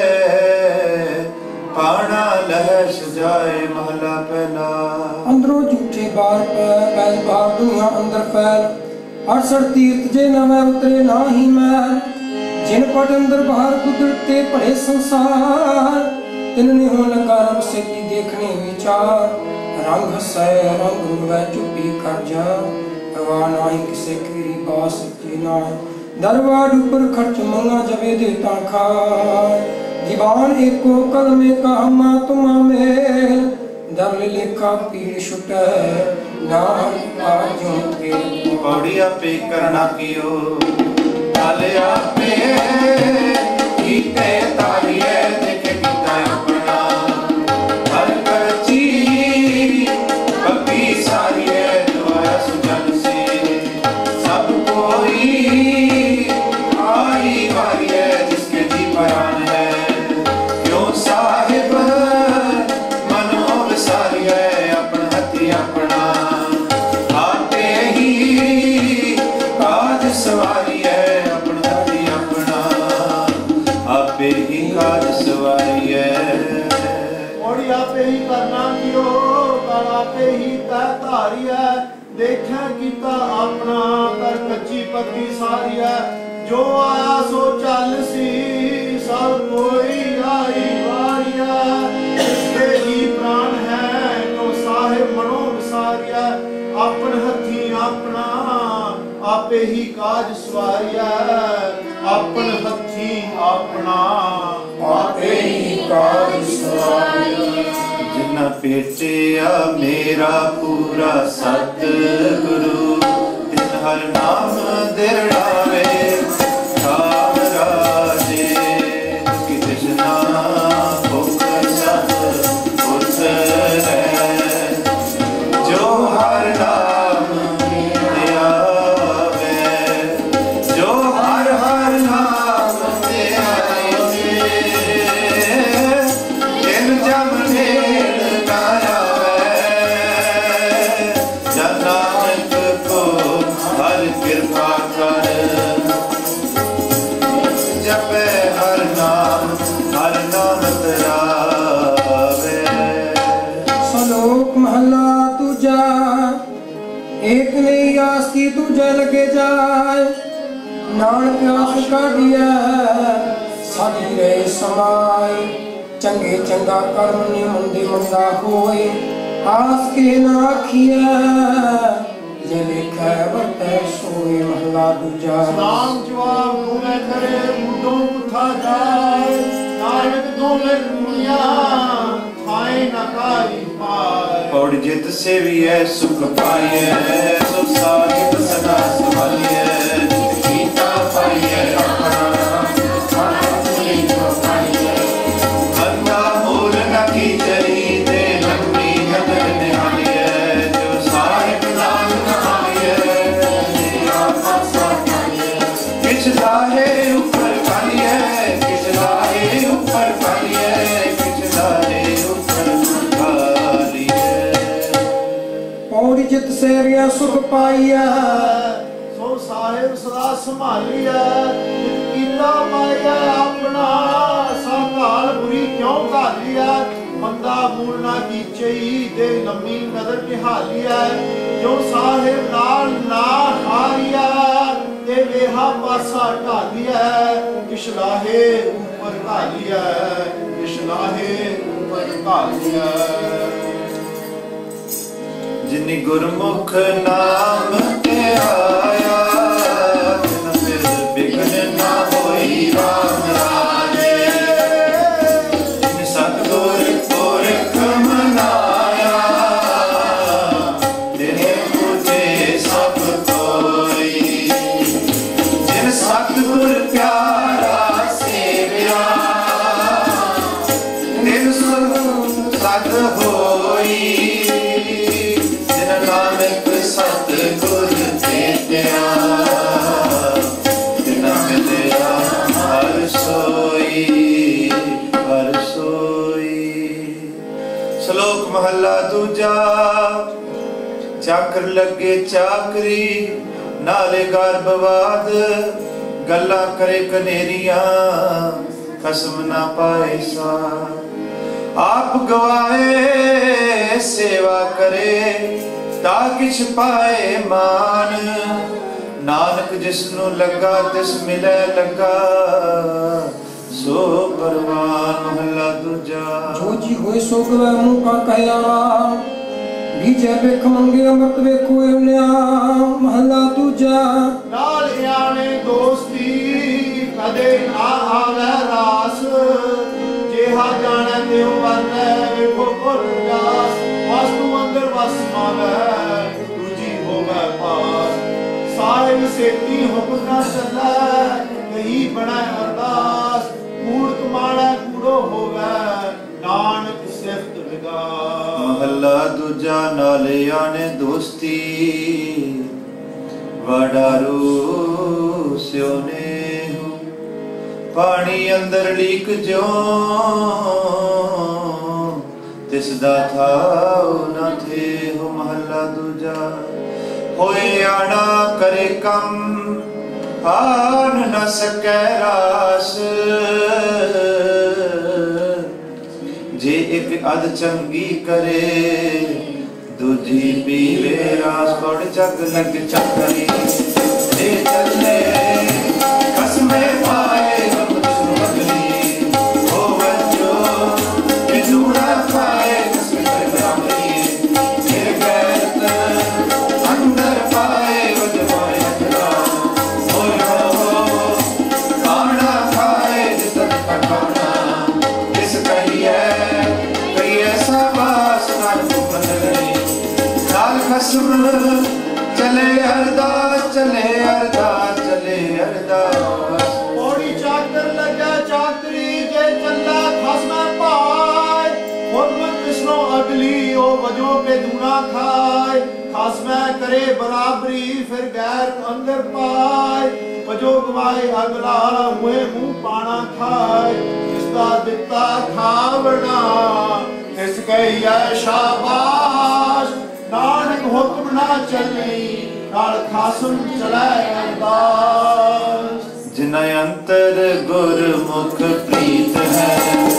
पाना लह सजाए महला पहला अंदरों झूठे बार पैल बार दुनिया अंदर फैल अड़सठ तीर्थ जे न मैं उतरे ना ही मैं जिन पट अंदर बाहर कुदरते पड़े संसार तिनने हो लगा रब से की देखने विचार रंग हसै रंग वह चुपी कर जा हवा नाही किसे की बास की ना दरबार ऊपर खर्च मंगा जबे देता खाए दीवान एको कलमे का हमा तुमा में दर लेखा पीड़ छुट नाम आजों के पौड़ी आपे करना कियो डाले आपे कीते तारिये देखे कीता अपना हर करची बपी सारिये दुआ सुजन से सब कोई आई वारिये जिसके जी परान है क्यों साहिब मनोब सारिये अपन हथी अपना सवारी है अपना ही अपना आपे ही काज सवारी है और आपे ही करना कियो कर आपे ही तय धारी है देखा कीता अपना कर कच्ची पत्ती सारी है जो आया सो चल सी सब कोई आई वारिया इसके ही प्राण है तो साहिब मनो विसारिया अपन हथी अपना आपे ही काज सवारिया अपन हथी अपना भेटिया मेरा पूरा सतगुरु तिन हर नाम दिरड़ावे काम राजे की कृष्णा भुख सब उतरे जो हर नाम दियावे जो हर हर नाम दियावे जिन जम कृपा कर जपे हर नाम हर नाम तरावे। श्लोक महला तुझा एक नहीं आस्ती तुझे लगे जाए नानक आस काढ़िया साधी रहे समाए चंगे चंगा कर्म ने मंदे मंदा होए आस के न राखिया ये लिखा बटे सोए महला दूजा। सलाम जवाब दो में करे मुद्दों उठा जाए नानक दो में दुनिया खाए न काई पाए और जित से भी है सुख पाइए सो साहिब सदा संभालिए गीता पाइए अपना बंदा मोर न की चरी दे लंबी नजर निहालिए जो साहिब नाम किस लाहे ऊपर पालिए किस लाहे ऊपर पालिए किस लाहे ऊपर पालिए और जित से भी सुख पाइया सो साहिब सदा संभालिया कीला पाया अपना संभाल बुरी क्यों कालिया बंदा मूल ना की चई दे लम्मी नजर निहालिया जो साहिब नाल ना हारिया ते वेहा पासा ढालिया किशलाहे ऊपर ढालिया किशलाहे ऊपर ढालिया। जिन गुरमुख नाम के आया तिन फिर बिघ्न ना होई राम राजे जिन सतगुर पुरख मनाया तेरे पूजे सब कोई जिन सतगुर प्यारा सेविया तिन सद होई नानक सतगुर भेटिया तिना मिलिया हर सोई हर सोई। श्लोक महला दूजा चाकर लगे चाकरी नाले गर्भवाद गल्ला करे कनेरिया खसम ना पाए सा आप गवाए सेवा करे ता किछ पाए मान नानक जिसनु लगा तिस मिले लगा सो परवान। महला दूजा जो जी होए सो गवे मुंह का कहया बीजे बेख मंगे अमृत वेखो न्या। महला दूजा नाल याने दोस्ती कदे ना आवे रास जेहा जाने देव वरने वेखो पुरदास वास्तु अंदर वस मावे दूजी होवे पास साहिब सेती हुक्म ना चले कही बना अरदास कूड़ कमाना कूड़ो होवे नानक सिफत विगा। महला दूजा नाले आने दोस्ती वडारू स्योने पानी अंदर लीक जो तिसदा था न थे हो। महला दूजा होए आना करे कम आन न सकै रास जे एक अध चंगी करे दूजी पीवे रास पड़ जग लग चकरी जे चले कसमे पाए हम सुमगली हो बच्चो कि दूरा पाए कसमे कर बराबरी फिर गैरत अंदर पाए वजवाए हटरा हो हो काना खाए जितन का खाना इस कहिए कहिए सा वासना खसम चले अरदास चले अरदास चले अरदास पौड़ी चाकर लगा चाकरी जे चला खसम पाए खुद किसनो अगली ओ वजो पे दूना खाए खसम करे बराबरी फिर गैर अंदर पाए वजो गवाए अगला मुहे मुंह पाना खाए जिसका दिता खावना इस गई है शाबाश नानक हुक्म ना चली नाल खासम चलाए अरदास जिन अंतर गुरमुख प्रीत है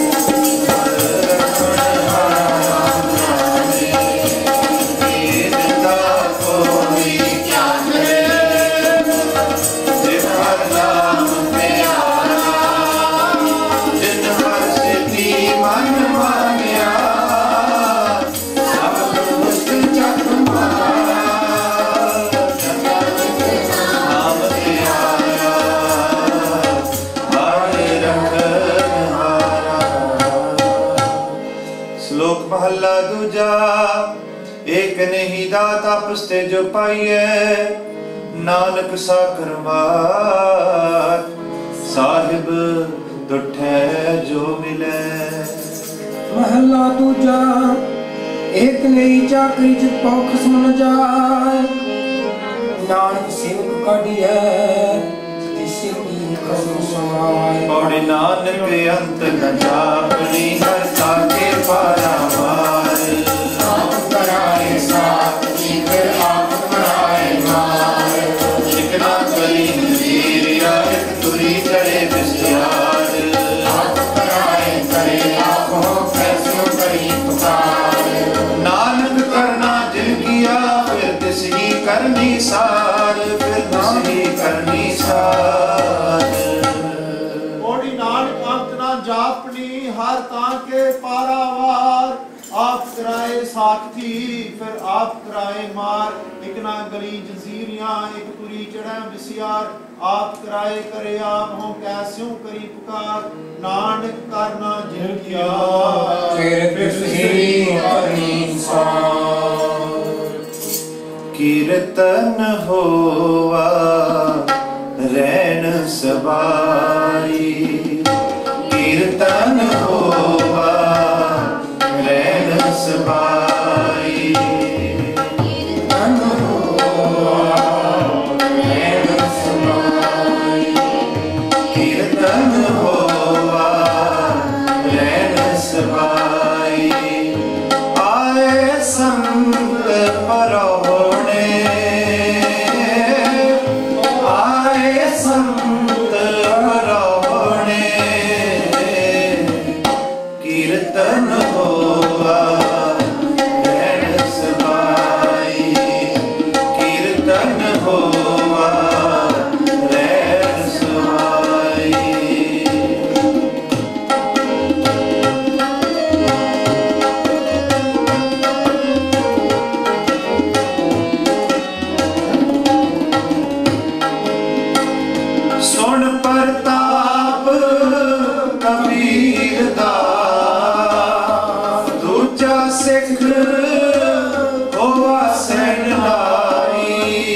महला दूजा एक नहीं दाता पुस्ते जो पाइए नानक साकर मात साहिब दुठे जो मिले महला दूजा एक नहीं चाकरी च पौख सुन जाए नानक सेवक काढ़िए पौड़ी नानक अंत न जापनी हर ताके पारावार आप कराए साथ फिर आप कराए मार चिकना गली नजीर या एक तुरी चढ़े बिस्यार आप कराए करे आप हो फैसलों करी पुकार नानक करना जिन किया फिर तिस ही करनी सार फिर तिस ही करनी सार जापनी हर ताके पारावार आप कराए साखी फिर आप कराए मार एक ना गली जजीरियां एक तुरी चढ़ा बिसियार आप कराए करे आप हो कैस्यों करी पुकार नानक करना जिन किया फिर बिसरी करनी सार कीर्तन होवा रैन सबाई कीर्तन होवा रैन सबाई कीर्तन होवा रैन सबाई कीर्तन होवा रैन सबाई आए संत परोणे आए संत परोणे कीर्तन होवा रैन सबाई कीर्तन होवा रैन सबाई सुन प्रताप कबीर दा दूजा सिख होवा सैनाई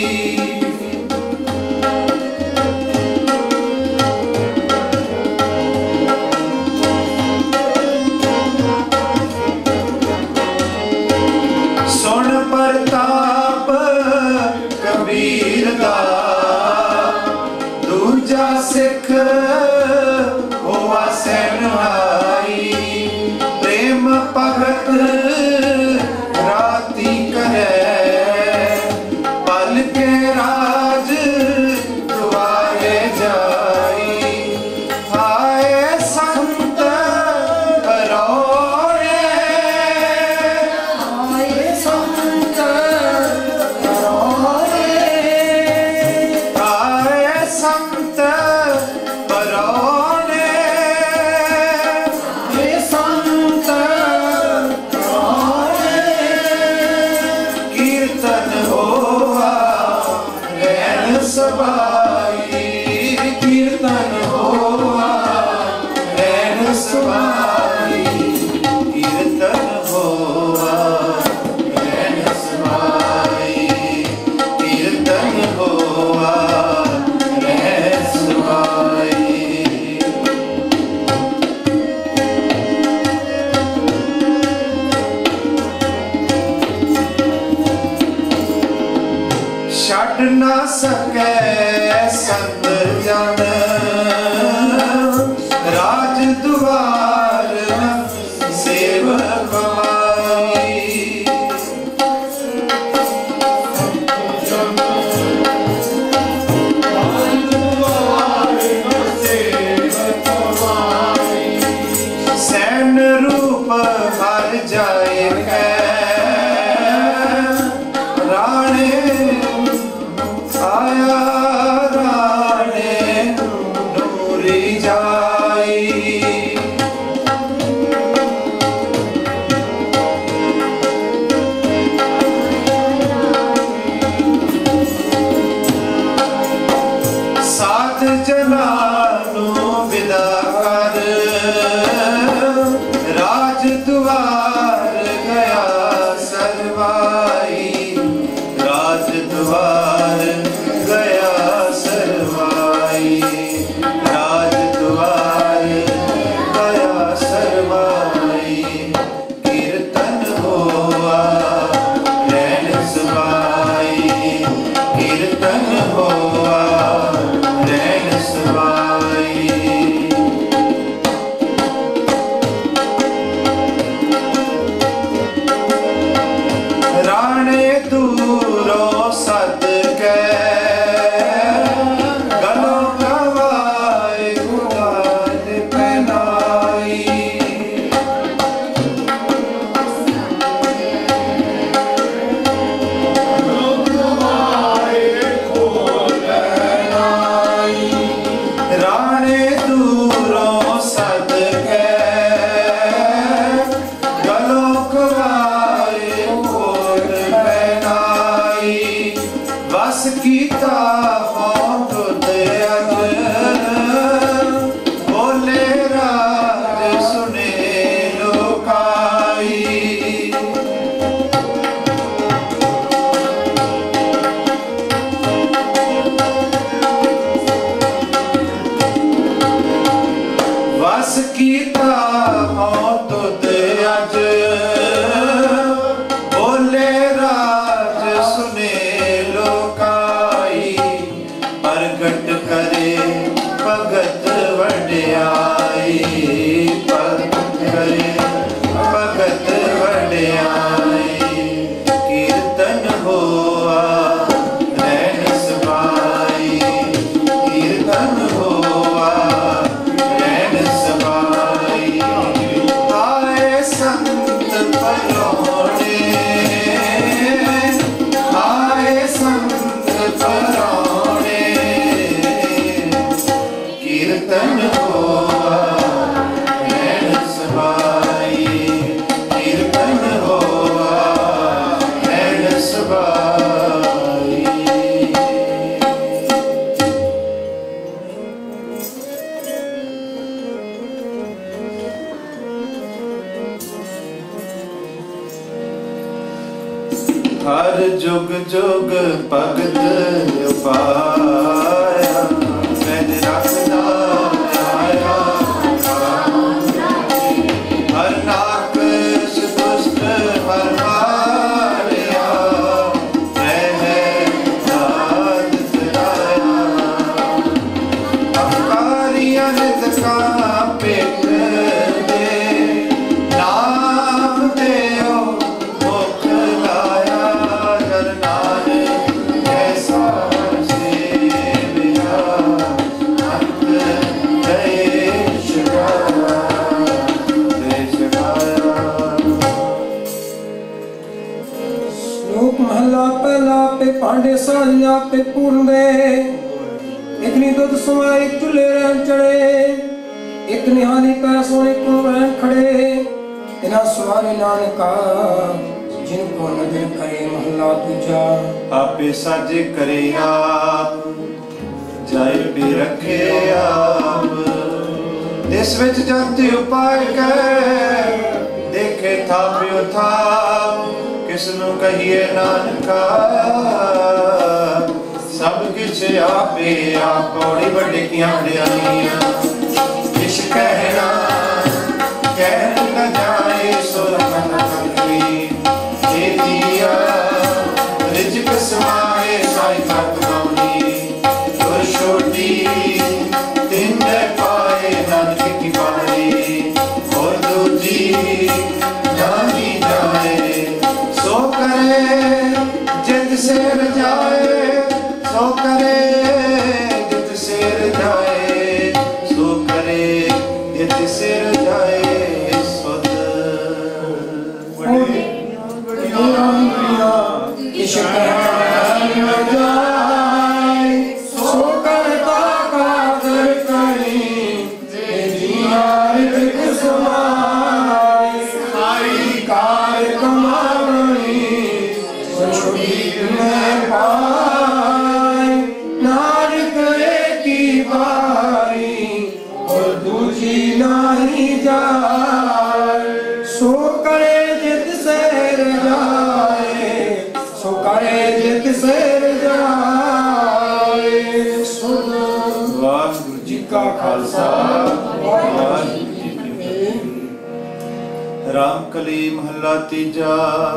सुन प्रताप कबीर दा दूजा सिख होवा सैनाई सके संत जन राज द्वार सेवक माई। सैन रूप हर जाए कै राणे आया राणे नूरी जाई। सात जना नू विदा कर राज द्वार गया सरवाई। राज द्वार गया सरवाई। राज द्वार गया सरवाई। कीर्तन होआ रैन सवाई। कीर्तन होआ रैन सवाई। राणे दूरों सद के गलों गवाए गुलाल पहनाई। राणे दूरों सद के गलों गवाए कोट पहनाई। बस कीता मौत अज बोले राज सुने लोकाई। वस कीता मौत अज बोले राज सुने लोकाई। प्रगट करे भगत वड्याई। प्रगट करे भगत वड्याई। कीर्तन होआ रैन सवाई। कीर्तन होआ रैन सवाई। आए संत परौने आए संत परौने। कीर्तन होआ रैन सवाई। कीर्तन होआ रैन सवाई। हर जुग जुग भगत पाया। मैं रखदा आया। हर नाकश दुष्ट हर मारिया। रह दाद तराया। अफकारियां नित का पेट दे नाम देओ मुख लाया। जन नानक ऐसा सेविया अंत देश गाया। देश गाया। श्लोक महला पहला पे पांडे सालिया पे पूर्ण दे। एक नी दुध समाई चुले रहन चढ़े। एक निहाली पै सोने को रहन खड़े। इना सवारे नानका जिनको नजर करे महला दूजा। आपे साजे करे आप जाए भी रखे आप। इस विच जाति उपाय कर देखे था पियो था। किसनु कहिए नानका सब किछ आपे आप। बड़ी बड़ी कियां बड़ियां किश कहना कह न जाए सो मन मंत्री। ये दिया रिजक समाए साई खत गौनी। नहीं जाए, सो करे जित सिर जाए, सो करे जित सिर जाए, सो करे जित सिर जाए। राम कली महला तीजा।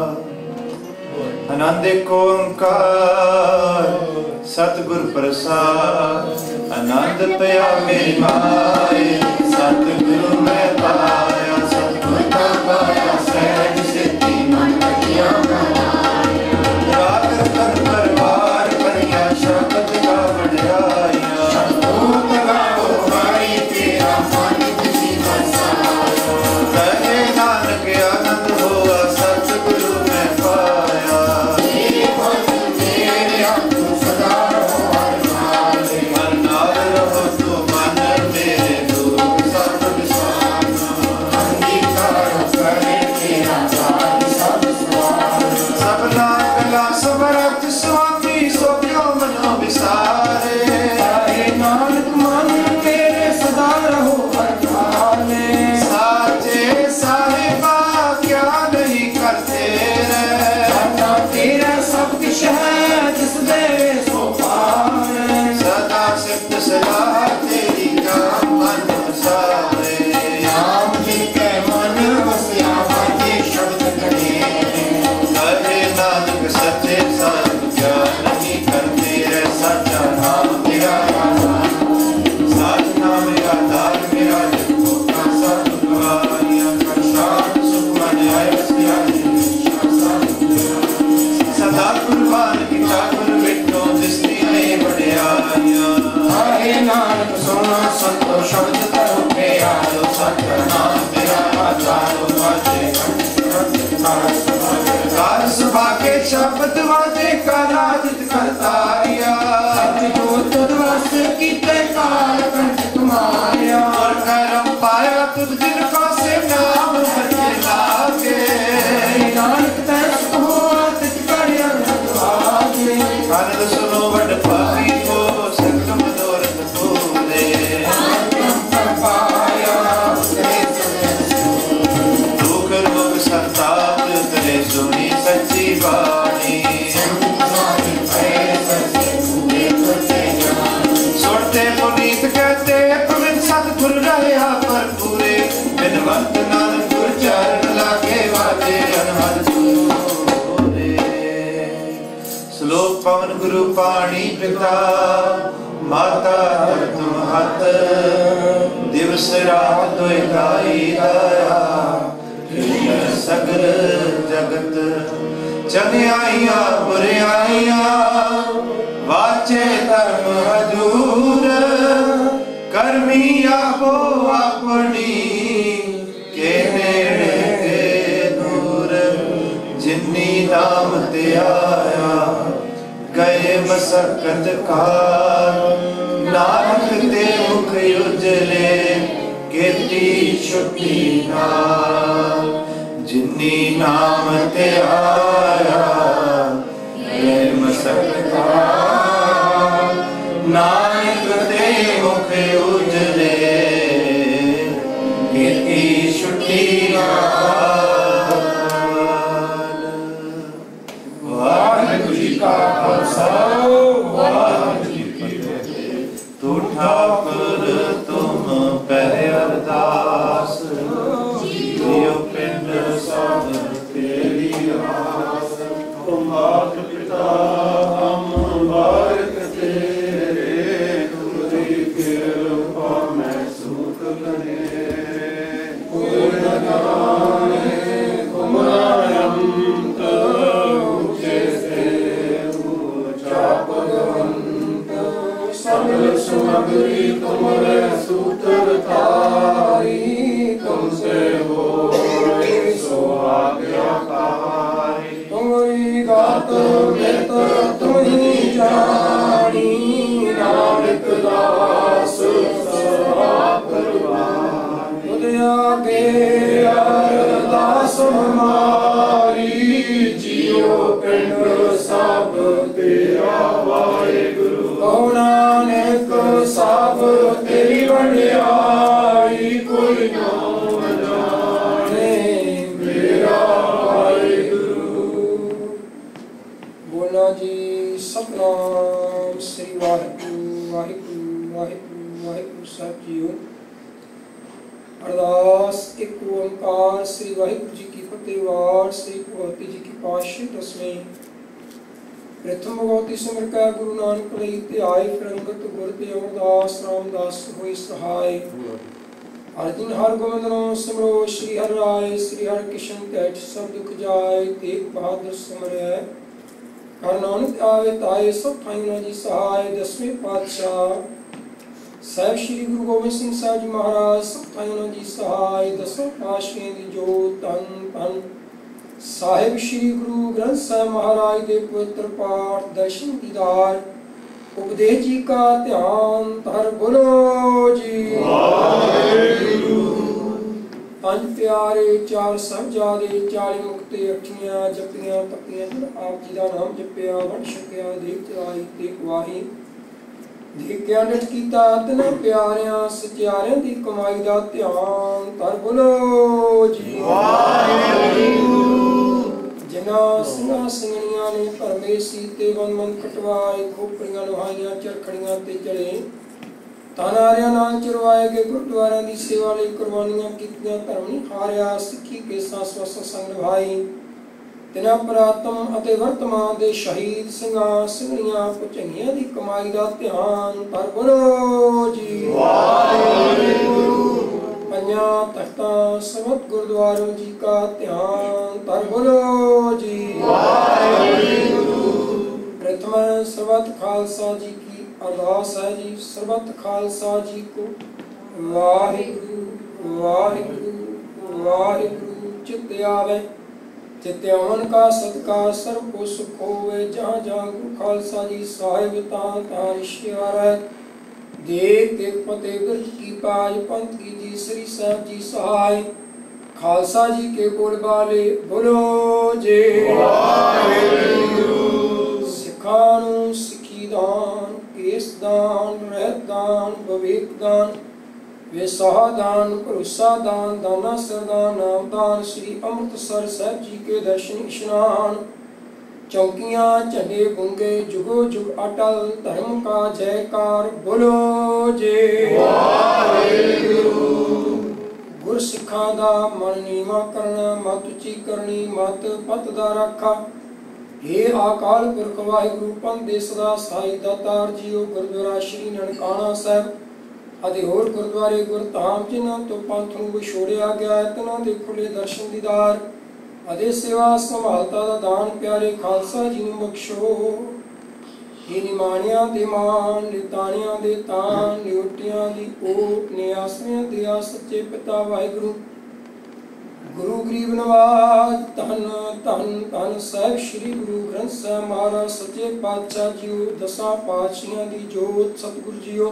आनंद एक ओंकार सतगुर प्रसाद, आनंद पया मेरी माए, सतगुरु मैं पाया, सतगुर का पाया सहज सिद्धि मन किया बनाया। राग रतन परवार करिया शब्द का बढ़ाया, शब्दों लगाओ भाई तेरा मन तुझी बसाया। कहे नानक आनंद हुआ सतगुरु मैं पाया, मेरे भक्त मेरे हम तू सदा रहो हर नाल, हर नाल रहो तू मन मेरे दुख सब विसाना। अंगीकार करे तेरा काज सब स्वार, सबना गला सब रक्त स्वामी सो क्यों मनो विसारे। कहे नानक मन मेरे सदा रहो हर नाल, साचे साहिबा क्या नहीं करते रे, तेरा सब कुछ है जिस देवे सो पाए। सदा सिफ्त सलाह तेरी नाम मन सारे, नाम जिनके मन वसिया बाजे शब्द कहे। कहे नानक सच्चे साहिब क्या नहीं करते रे, सच्चा नाम तेरा आधार, साच नाम मेरा आधार मेरा जिनको का सब दुआरियां कर शांत सुख मन आए बसिया सदा कुर्बान की ठाकुर बिटो जिसने में बढ़िया। हाय नानक सुनो संतो शब्द करो के आयो, सत्य नाम मेरा आचारो बाजे कार सभा के शब्द वादे का राजित करतारिया। जो तुदवस कीते काल कंठ तुम्हारिया, और करम पाया तुझ जिनको से नाम भजे लागे। नानक तैस हुआ तित करिया नदवागे, कानद सुनो वड पाई को सकल मनोरथ पूरे। पाया दुख रोग संताप करे सुनी सच्ची वाणी, सुनते पुनीत कहते पवित्र सतगुर रहा पर पूरे। बिनवंत नानक गुर चरण लागे वाजे अनहद सूरे। श्लोक पवन गुरु पाणी पिता, माता तुम हत, दिवस रात दुई गाई दया। सगर जगत चंगियाइया बुराइया, वाचे धर्म हजूर, करमी आपो अपनी के नेड़े के दूर। जिन्नी नाम ते आया गए मसकत कार, नानक ते मुख उजले केती छुट्टी नाल। जिन्नी नाम ते आया गए मसकत कार, नानक ते मुख उजले केती छुट्टी नाल। वाहिगुरू जी का खालसा, वाहिगुरू जी की फतेह। तू ठाकुर तुम पहरे अरदास, जियो पिंड सब तेरी आस। तुम मात पिता हम बारिक तेरे, तुमरी कृपा में सुख करे। पूर्ण श्री वाहिगुरु जी की फतेह। वार श्री भगवती जी की पातशाही दसवीं। प्रथम भगवती सिमर कै गुरु नानक लई ध्याय फिरंगत गुर ते अमरदास रामदास होई सहाय। हर दिन हर गोविंद नाम सिमरो श्री हर राय। श्री हर किशन तैठ सब दुख जाय। तेग बहादुर सिमरै हर नानक आवे ताए सब ठाइना जी सहाय। दसवें पातशाह साहिब श्री गुरु गोबिंद सिंह साहिब जी महाराज सब ठाइना जी सहाय। दसों पातशाह दी जोत धन धन साहिब श्री गुरु ग्रंथ साहिब महाराज दे पवित्र पाठ दर्शन दीदार उपदेश जी का ध्यान धर बोलो जी वाहिगुरु। पंज प्यारे चार साहिबजादे चाली मुक्ते अठियां जपियां तपियां आप जी दा नाम जपिया वंड छकिया देख चलाई ते गवाही देखिया डट कीता तिन्हां प्यारियां सचियारियां दी कमाई दा ध्यान धर बोलो जी वाहिगुरु। जिन्हां ਸਿੰਘਾਂ ਸਿੰਘਣੀਆਂ ने भरमे सीते वन मन कटवाए खोपड़ियां लुहाइयां चरखड़ियां ते चढ़े तानारियां नाल चरवाए गए गुरुद्वारियां दी सेवा लई कुर्बानियां कीतियां धर्म नहीं हारिया सिੱਖੀ ਕੇਸਾਂ ਸਵਸ ਸੰਗ ਨਿਭਾਈ। तिन्हां प्रातम ਅਤੇ वर्तमान ਦੇ ਸ਼ਹੀਦ ਸਿੰਘਾਂ ਸਿੰਘਣੀਆਂ ਭੁਜੰਗੀਆਂ ਦੀ ਕਮਾਈ ਦਾ ਧਿਆਨ ਧਰ ਬੋਲੋ ਜੀ ਵਾਹਿਗੁਰੂ। ਪੰਜਾਂ ਤਖਤਾਂ ਸਮਤ ਗੁਰਦੁਆਰੋਂ ਜੀ का ध्यान धर बोलो जी वाहिगुरु। प्रथम सर्वत खालसा जी की अरदास है जी। सर्वत खालसा जी को वाहिगुरु वाहिगुरु वाहिगुरु। चित्त आवे चित्त आवन का सत्कार सर्व को सुख होवे। जहाँ जहाँ गुरु खालसा जी साहिब तां तां रिश्तेदार है। देख देख फतेह बिरद की पाज पंथ की जी श्री साहब जी सहाय। खालसा जी के बोलबाले बोलो जे वाहिगुरु। सिखां नूं सिੱਖੀ दान केस दान रहत दान विवेक दान विसाह दान भरोसा दान दाना सरदान नाम दान। श्री अमृतसर साहब जी के दर्शन स्नान चौकियां झंडे गुंगे जुगो जुग अटल धर्म का जयकार बोलो जे वाहिगुरु। गुर सिखां दा मन नीवा करना मत उची करनी मत पत दा रखा। हे अकाल पुरख वाहिगुरु पंथ दे सदा सहाय दातार जीओ। गुरुद्वारा श्री ननकाना साहब ਅਤੇ ਹੋਰ ਗੁਰਦੁਆਰੇ ਗੁਰਧਾਮ ਜਿਨ੍ਹਾਂ ਤੋਂ ਪੰਥ ਨੂੰ ਵਿਛੋੜਿਆ ਗਿਆ ਹੈ ਤਿਨਾਂ ਦੇ ਖੁੱਲੇ ਦਰਸ਼ਨ ਦੀਦਾਰ ਅਤੇ ਸੇਵਾ ਸੰਭਾਲਤਾ ਦਾ ਦਾਨ ਪਿਆਰੇ ਖਾਲਸਾ ਜੀ ਨੂੰ ਬਖਸ਼ੋ। ਇਹ ਨਿਮਾਣਿਆਂ ਦੇ ਮਾਨ ਨਿਤਾਣਿਆਂ ਦੇ ਤਾਨ ਨਿਉਟਿਆਂ ਦੀ ਓਟ ਨਿਆਸਰਿਆਂ ਦੇ ਆ ਸੱਚੇ ਪਿਤਾ ਵਾਹਿਗੁਰੂ। ਗੁਰੂ ਗਰੀਬ ਨਵਾਜ ਧੰਨ ਧੰਨ ਧੰਨ ਸਾਹਿਬ ਸ਼੍ਰੀ ਗੁਰੂ ਗ੍ਰੰਥ ਸਾਹਿਬ ਮਹਾਰਾਜ ਸੱਚੇ ਪਾਤਸ਼ਾਹ ਜੀਓ। ਦਸਾਂ ਪਾਤਸ਼ਾਹੀਆਂ ਦੀ ਜੋਤ ਸਤਿਗੁਰੂ ਜੀਓ।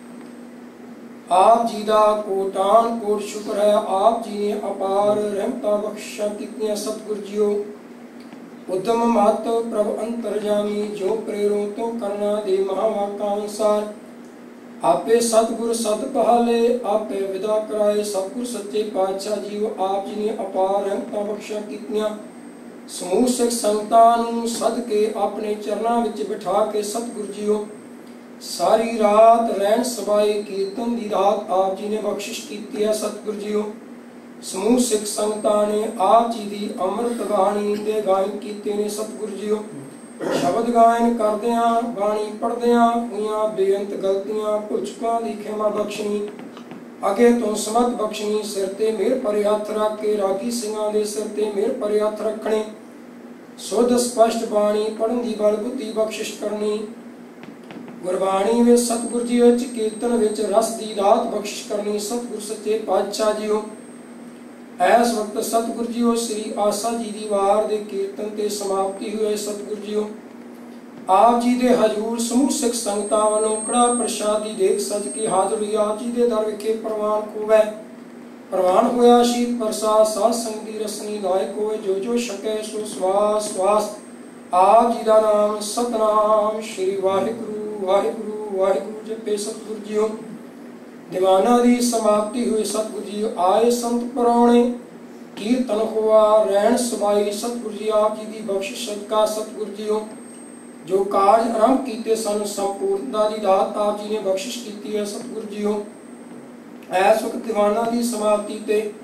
आप जी दा कोटान कोट शुक्र है। आप जी ने अपार रहमतां बख्शिशां कीतियां सतगुर जीओ। उद्यम मत प्रभ अंतरजामी जो प्रेरों तो करना दे महावाका अनुसार। आपे सतगुर सत बहाले आपे विदा कराए सतगुर सच्चे पातशाह जीओ। आप जी ने अपार रहमतां बख्शिशां कीतियां समूह सिख संगतां नूं सद के अपने चरनां विच बिठा के सतगुर जीओ। सारी रात रैन सबाई कीर्तन दी रात आप जी ने बख्शिश की है सतगुर जीओ। समूह सिख संगतां ने आप जी दी अमृत बाणी दे गायन कीते ने सतगुर जीओ। शब्द गायन करदियां बाणी पढ़दियां होईयां बेअंत गलतियां भुचकां दी खेमा बख्शनी अगे तो समत बख्शनी। सिर ते मेहर भरे हथ रख के रागी सिंहां दे सिर ते मेहर भरे हथ रखने। सुध स्पष्ट बाणी पढ़न दी बल बुद्धि बख्शिश करनी। गुरबाणी में सतगुर जी विच कीर्तन विच रस दी दात बख्शिश करनी। सतगुर सच्चे पातशाह जीओ। ऐस वक्त सतगुर जीओ श्री आसा जी दी वार दे कीर्तन ते समाप्ति हुए सतगुर जीओ। आप जी दे हजूर समूह सिख संगतां वालों कड़ा प्रसाद दी देख सज के हाजिर हुई। आप जी दे दर विखे प्रवान होवे प्रवान होया शीत प्रसाद साध संग दी रसनी लायक होए। जो जो छके सो स्वास स्वास। आप जी दा नाम सतनाम श्री वाहिगुरु वाहिगुरु वाहिगुरु जपे सतगुर जीओ। दीवाना दी समाप्ति हुई सतगुर जी आए संत परौणे कीर्तन हुआ रैन सबाई। सतगुर जी आप जी दी बख्शिश सदका सतगुर जीओ। जो कार्य आरंभ कीते सन संपूर्णता दी दात आप जी ने बख्शिश कीती है सतगुर जीओ। ऐस वक्त दीवाना दी समाप्ति ते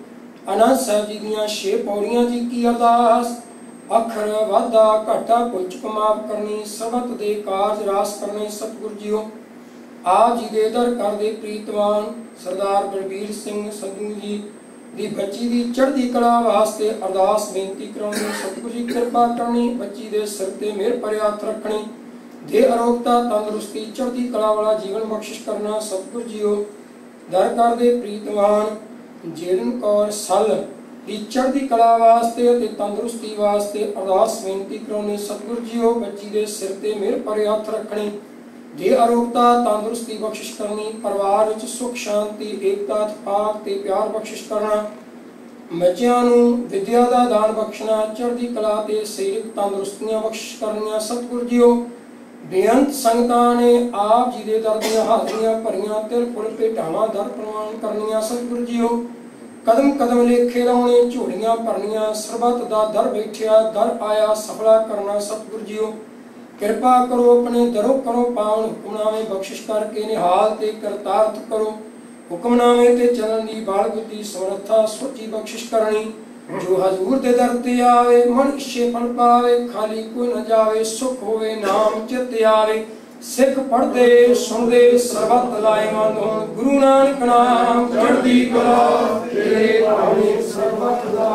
आनंद साहब जी दियां छे पौड़ियां जी की अरदास। अखर वाधा घाटा भुल चुक माफ करनी, सबत दे कारज रास करने सतगुर जीओ। आप जी दे दर कर दे प्रीतवान सरदार बलबीर सिंह संधू जी दी बच्ची दी चढ़दी कला वास्ते अरदास बेनती कराउणी। सतगुर जी कृपा करनी, बच्ची दे सिर ते मेहर भरे हथ रखनी, दे अरोगता तंदुरुस्ती चढ़दी कला वाला जीवन बख्शिश करना सतगुर जीओ। दर कर दे प्रीतवान जेरन कौर सल दी चढ़दी कला वास्ते ते तंदुरुस्ती वास्ते अरदास बेनती कराउणी सतगुर जीओ। बच्ची दे सिर ते मेहर भरे हथ रखनी, दे अरोगता तंदुरुस्ती बख्शिश करनी, परिवार विच सुख शांति एकता इतफाक ते प्यार बख्शिश करना। बच्चियां नूं विद्या दा दान बख्शना, चढ़दी कला ते सरीरक तंदुरुस्तियां बख्शिश करनियां सतगुर जीओ। बेअंत संगतां ने आप जी दे दर दियां हाजरियां भरियां तिल फुल भेटावां दर प्रवान करनियां सतगुर जीओ। कदम कदम लेखे लाउणे झोलियां भरनियां, सरबत दा दर बैठिया दर आया सफला करना सतगुर जीओ। कृपा करो अपने दरों करो पावन, हुक्मनामे बख्शिश करके निहाल ते करतार्थ करो। हुक्मनामे ते चलन दी बाल बुद्धि समर्था सोची बख्शिश करनी। जो हजूर दे दर ते आवे मन इच्छे फल पावे, खाली कोई न जावे सुख होवे नाम चित आवे। सिख पढ़दे सुनदे सरबत लाएवंद होण, गुरु नानक नाम चढ़दी कला तेरे भावे सरबत दा।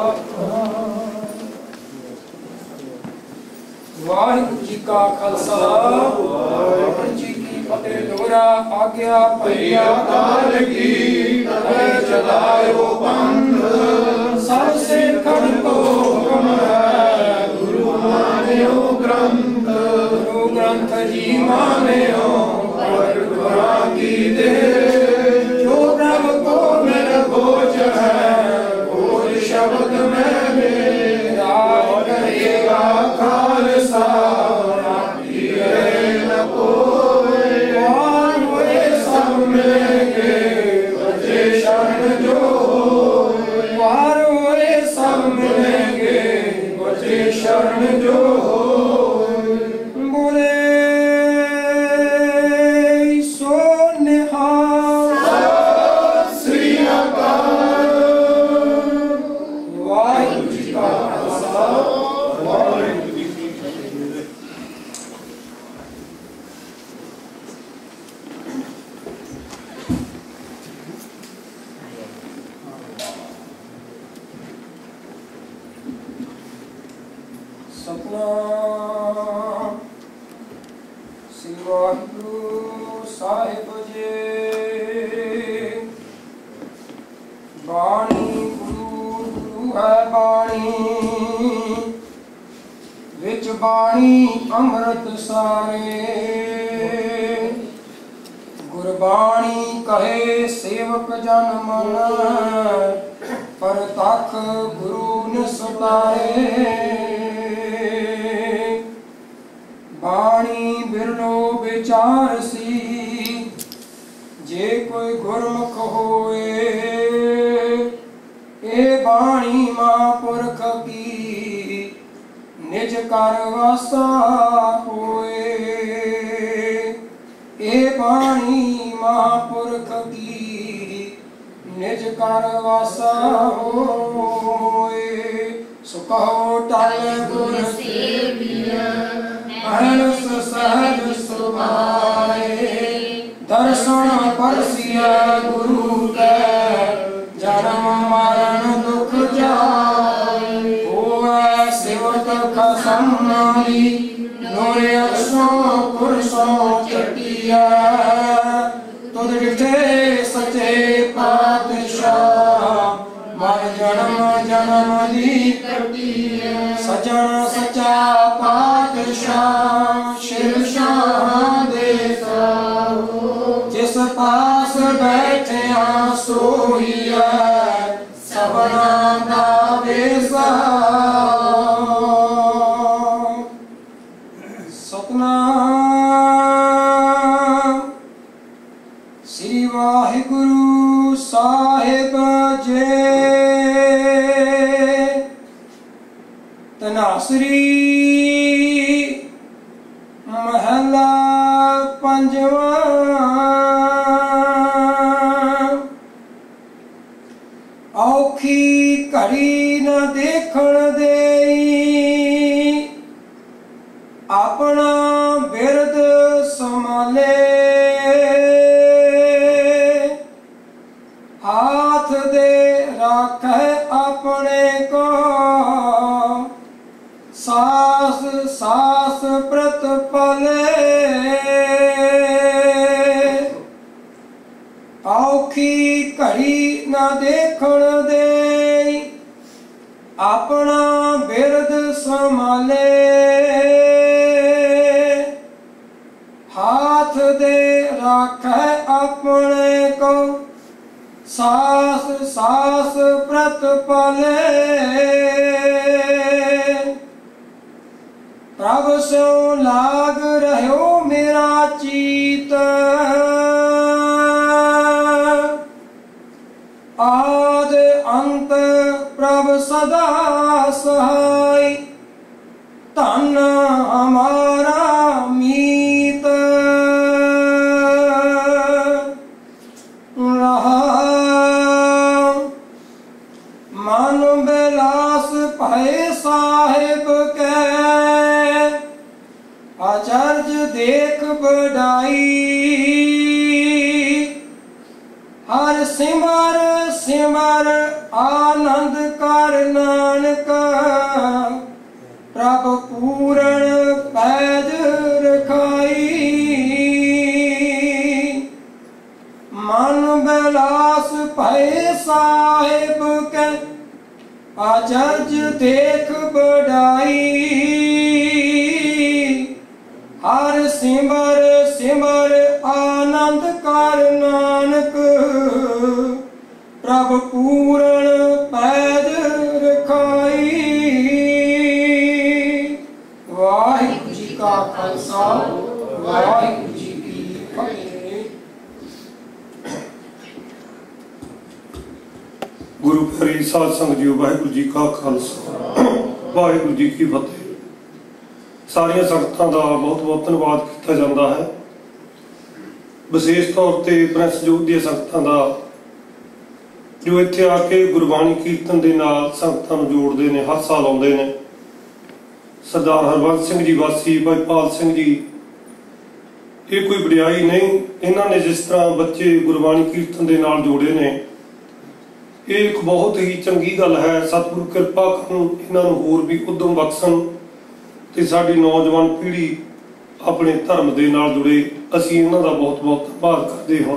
वाहिगुरु जी का खालसा वाहिगुरु जी की फतेह। दोहरा आज्ञा भैया काल की तबे चलायो पंथ, सब से खड़ को हुक्म है गुरु मान्यो ग्रंथ। गुरु ग्रंथ जी मान्यो और गुरा की दे, जो ब्रह्म को मिल भोज है भोज शब्द में मेरा करेगा खालसा न कोई। और वे सब मिलेंगे बचे शरण जो, और वे सब मिलेंगे बचे शरण जो। बोले सो निहाल श्री अकाल। वाहिगुरु जी का खालसा वाहिगुरु जी की फतेह। सतनाम श्री वाहिगुरु साहिब जी। बाणी गुरु गुरु है बाणी, विच बाणी अमृत सारे। गुरबाणी कहे सेवक जन मन, परतख गुरु निसतारे। बाणी बिरलो विचार सी, जे कोई गुरमुख होए। ए बाणी महापुरख की निज कर वासा होए। ए बाणी महापुरख की निज कर वासा होए। सुखो टल गुर सेविया, अहरस सहज सुभाए। दर्शन परसिया गुरु के, जन्म मरण दुख जाए। होवे सिवत खसमाली, नोरे अक्षों पुरुषों चटिया। तुद डिठे सचे पातशाह, मर जन्म जन्म दी कटिया। सजन सचा पातशाह, शिव शाह देता हो। जिस पास बैठिया सोईया, सबना दा बेसा। सतनाम श्री वाहिगुरु साहिब जी। तनासरी महला पंजवा। औखी देखण देई अपना बिरद संभाले हाथ दे राखे अपने को सास सास प्रत पले औखी घड़ी न देखण दे अपना बिरद संभाले हाथ दे राखे अपने को सास सास प्रत पले प्रभ सो लाग रहो मेरा चीत आद अंत प्रभ सदा सहाय धन हमारा मीत मन बिलास भय साहिब के आचार्य देख बढ़ाई हर सिमर सिमर आनंद कर नानक प्रभ पूरण पैज रखाई मन बिलास भय साहिब के आचार्य देख बढ़ाई हर सिमर सिमर आनंद कर नानक प्रभ पूरण पैज रखाई वाहिगुरु जी का खालसा वाहिगुरु जी की फतेह। गुरु प्यारी साध संगत जी वाहिगुरु जी का खालसा वाहिगुरु जी की फतेह। सारिया संगतां दा बहुत बहुत धन्यवाद किया जाता है। विशेष तौर पर प्रेस योग दी संगतां दा जो इत्थे आके गुरबाणी कीर्तन दे नाल संगतां नूं जोड़दे ने, हर साल आउंदे ने। सरदार हरबंस सिंह जी वासी भाई पाल सिंह जी, ये कोई वडियाई नहीं, इन्हां ने जिस तरह बच्चे गुरबाणी कीर्तन दे नाल जोड़े ने, ये एक बहुत ही चंगी गल है। सतगुरु किरपा करन, इन्हां नूं होर भी उद्यम बख्शण ते साडी नौजवान पीढ़ी अपने धर्म दे नाल जुड़े। असीं इन्हां दा बहुत बहुत धन्यवाद करदे हां।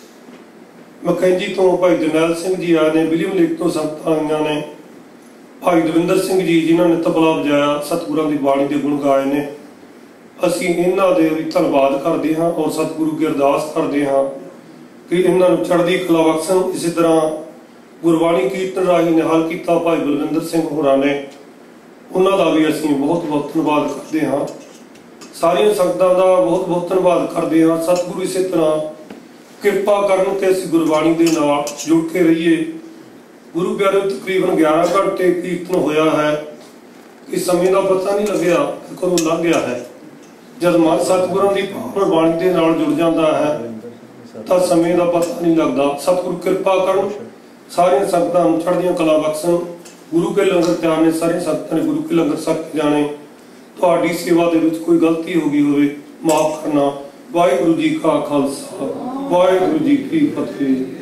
मकैंजी तो भाई जरनैल सिंह जी आए ने, विलियम लेक तो संगत आईयां ने, भाई दविंदर सिंह जी जिन्हां ने तबला बजाया, सतगुरां दी बाणी दे गुण गाए ने। असीं इन्हां दे भी धन्नवाद करदे हां और सतगुरु की अरदास करदे हां कि इन्हां नूं चढ़दी कला बख्शण। इसी तरह गुरबाणी कीर्तन राही निहाल किया भाई बलविंदर सिंह होरां ने, उन्हां दा भी असीं बहुत बहुत धन्नवाद करदे हां। सारियां संगतां दा बहुत बहुत धन्नवाद करदे हां। सतगुरु इसे तरह किरपा करन कि असीं गुरबाणी दे नाल जुड़ के रहिए। गुरु प्यारे तकरीबन ग्यारह घंटे कीर्तन होया है कि समय का पता नहीं लग्या कि कदों लंघ गया है। जब मन सतगुरां दी पावन बाणी दे नाल जुड़ जाता है तो समय का पता नहीं लगता। सतगुरु किरपा करन, सारियां संगतां नूं चढ़दियां कला बख्शण। गुरु के लंगर त्यार ने, सारे संगतां ने गुरु के लंगर सक जाने। तुहाडी सेवा दे विच कोई गलती हो गई होवे माफ करना। वाहिगुरु जी का खालसा वाहिगुरु जी की फतेह।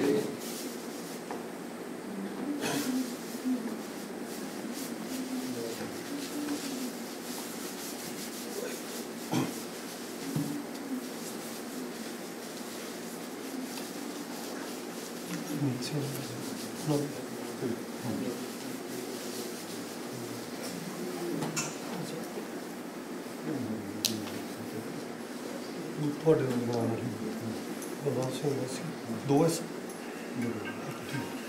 ਤੁਹਾਡੇ ਨਾਲ ਬੁਲਾ ਰਹੀ ਬਲਦਾਰ ਸਿੰਘ ਸੀ ਦੋ ਐਸ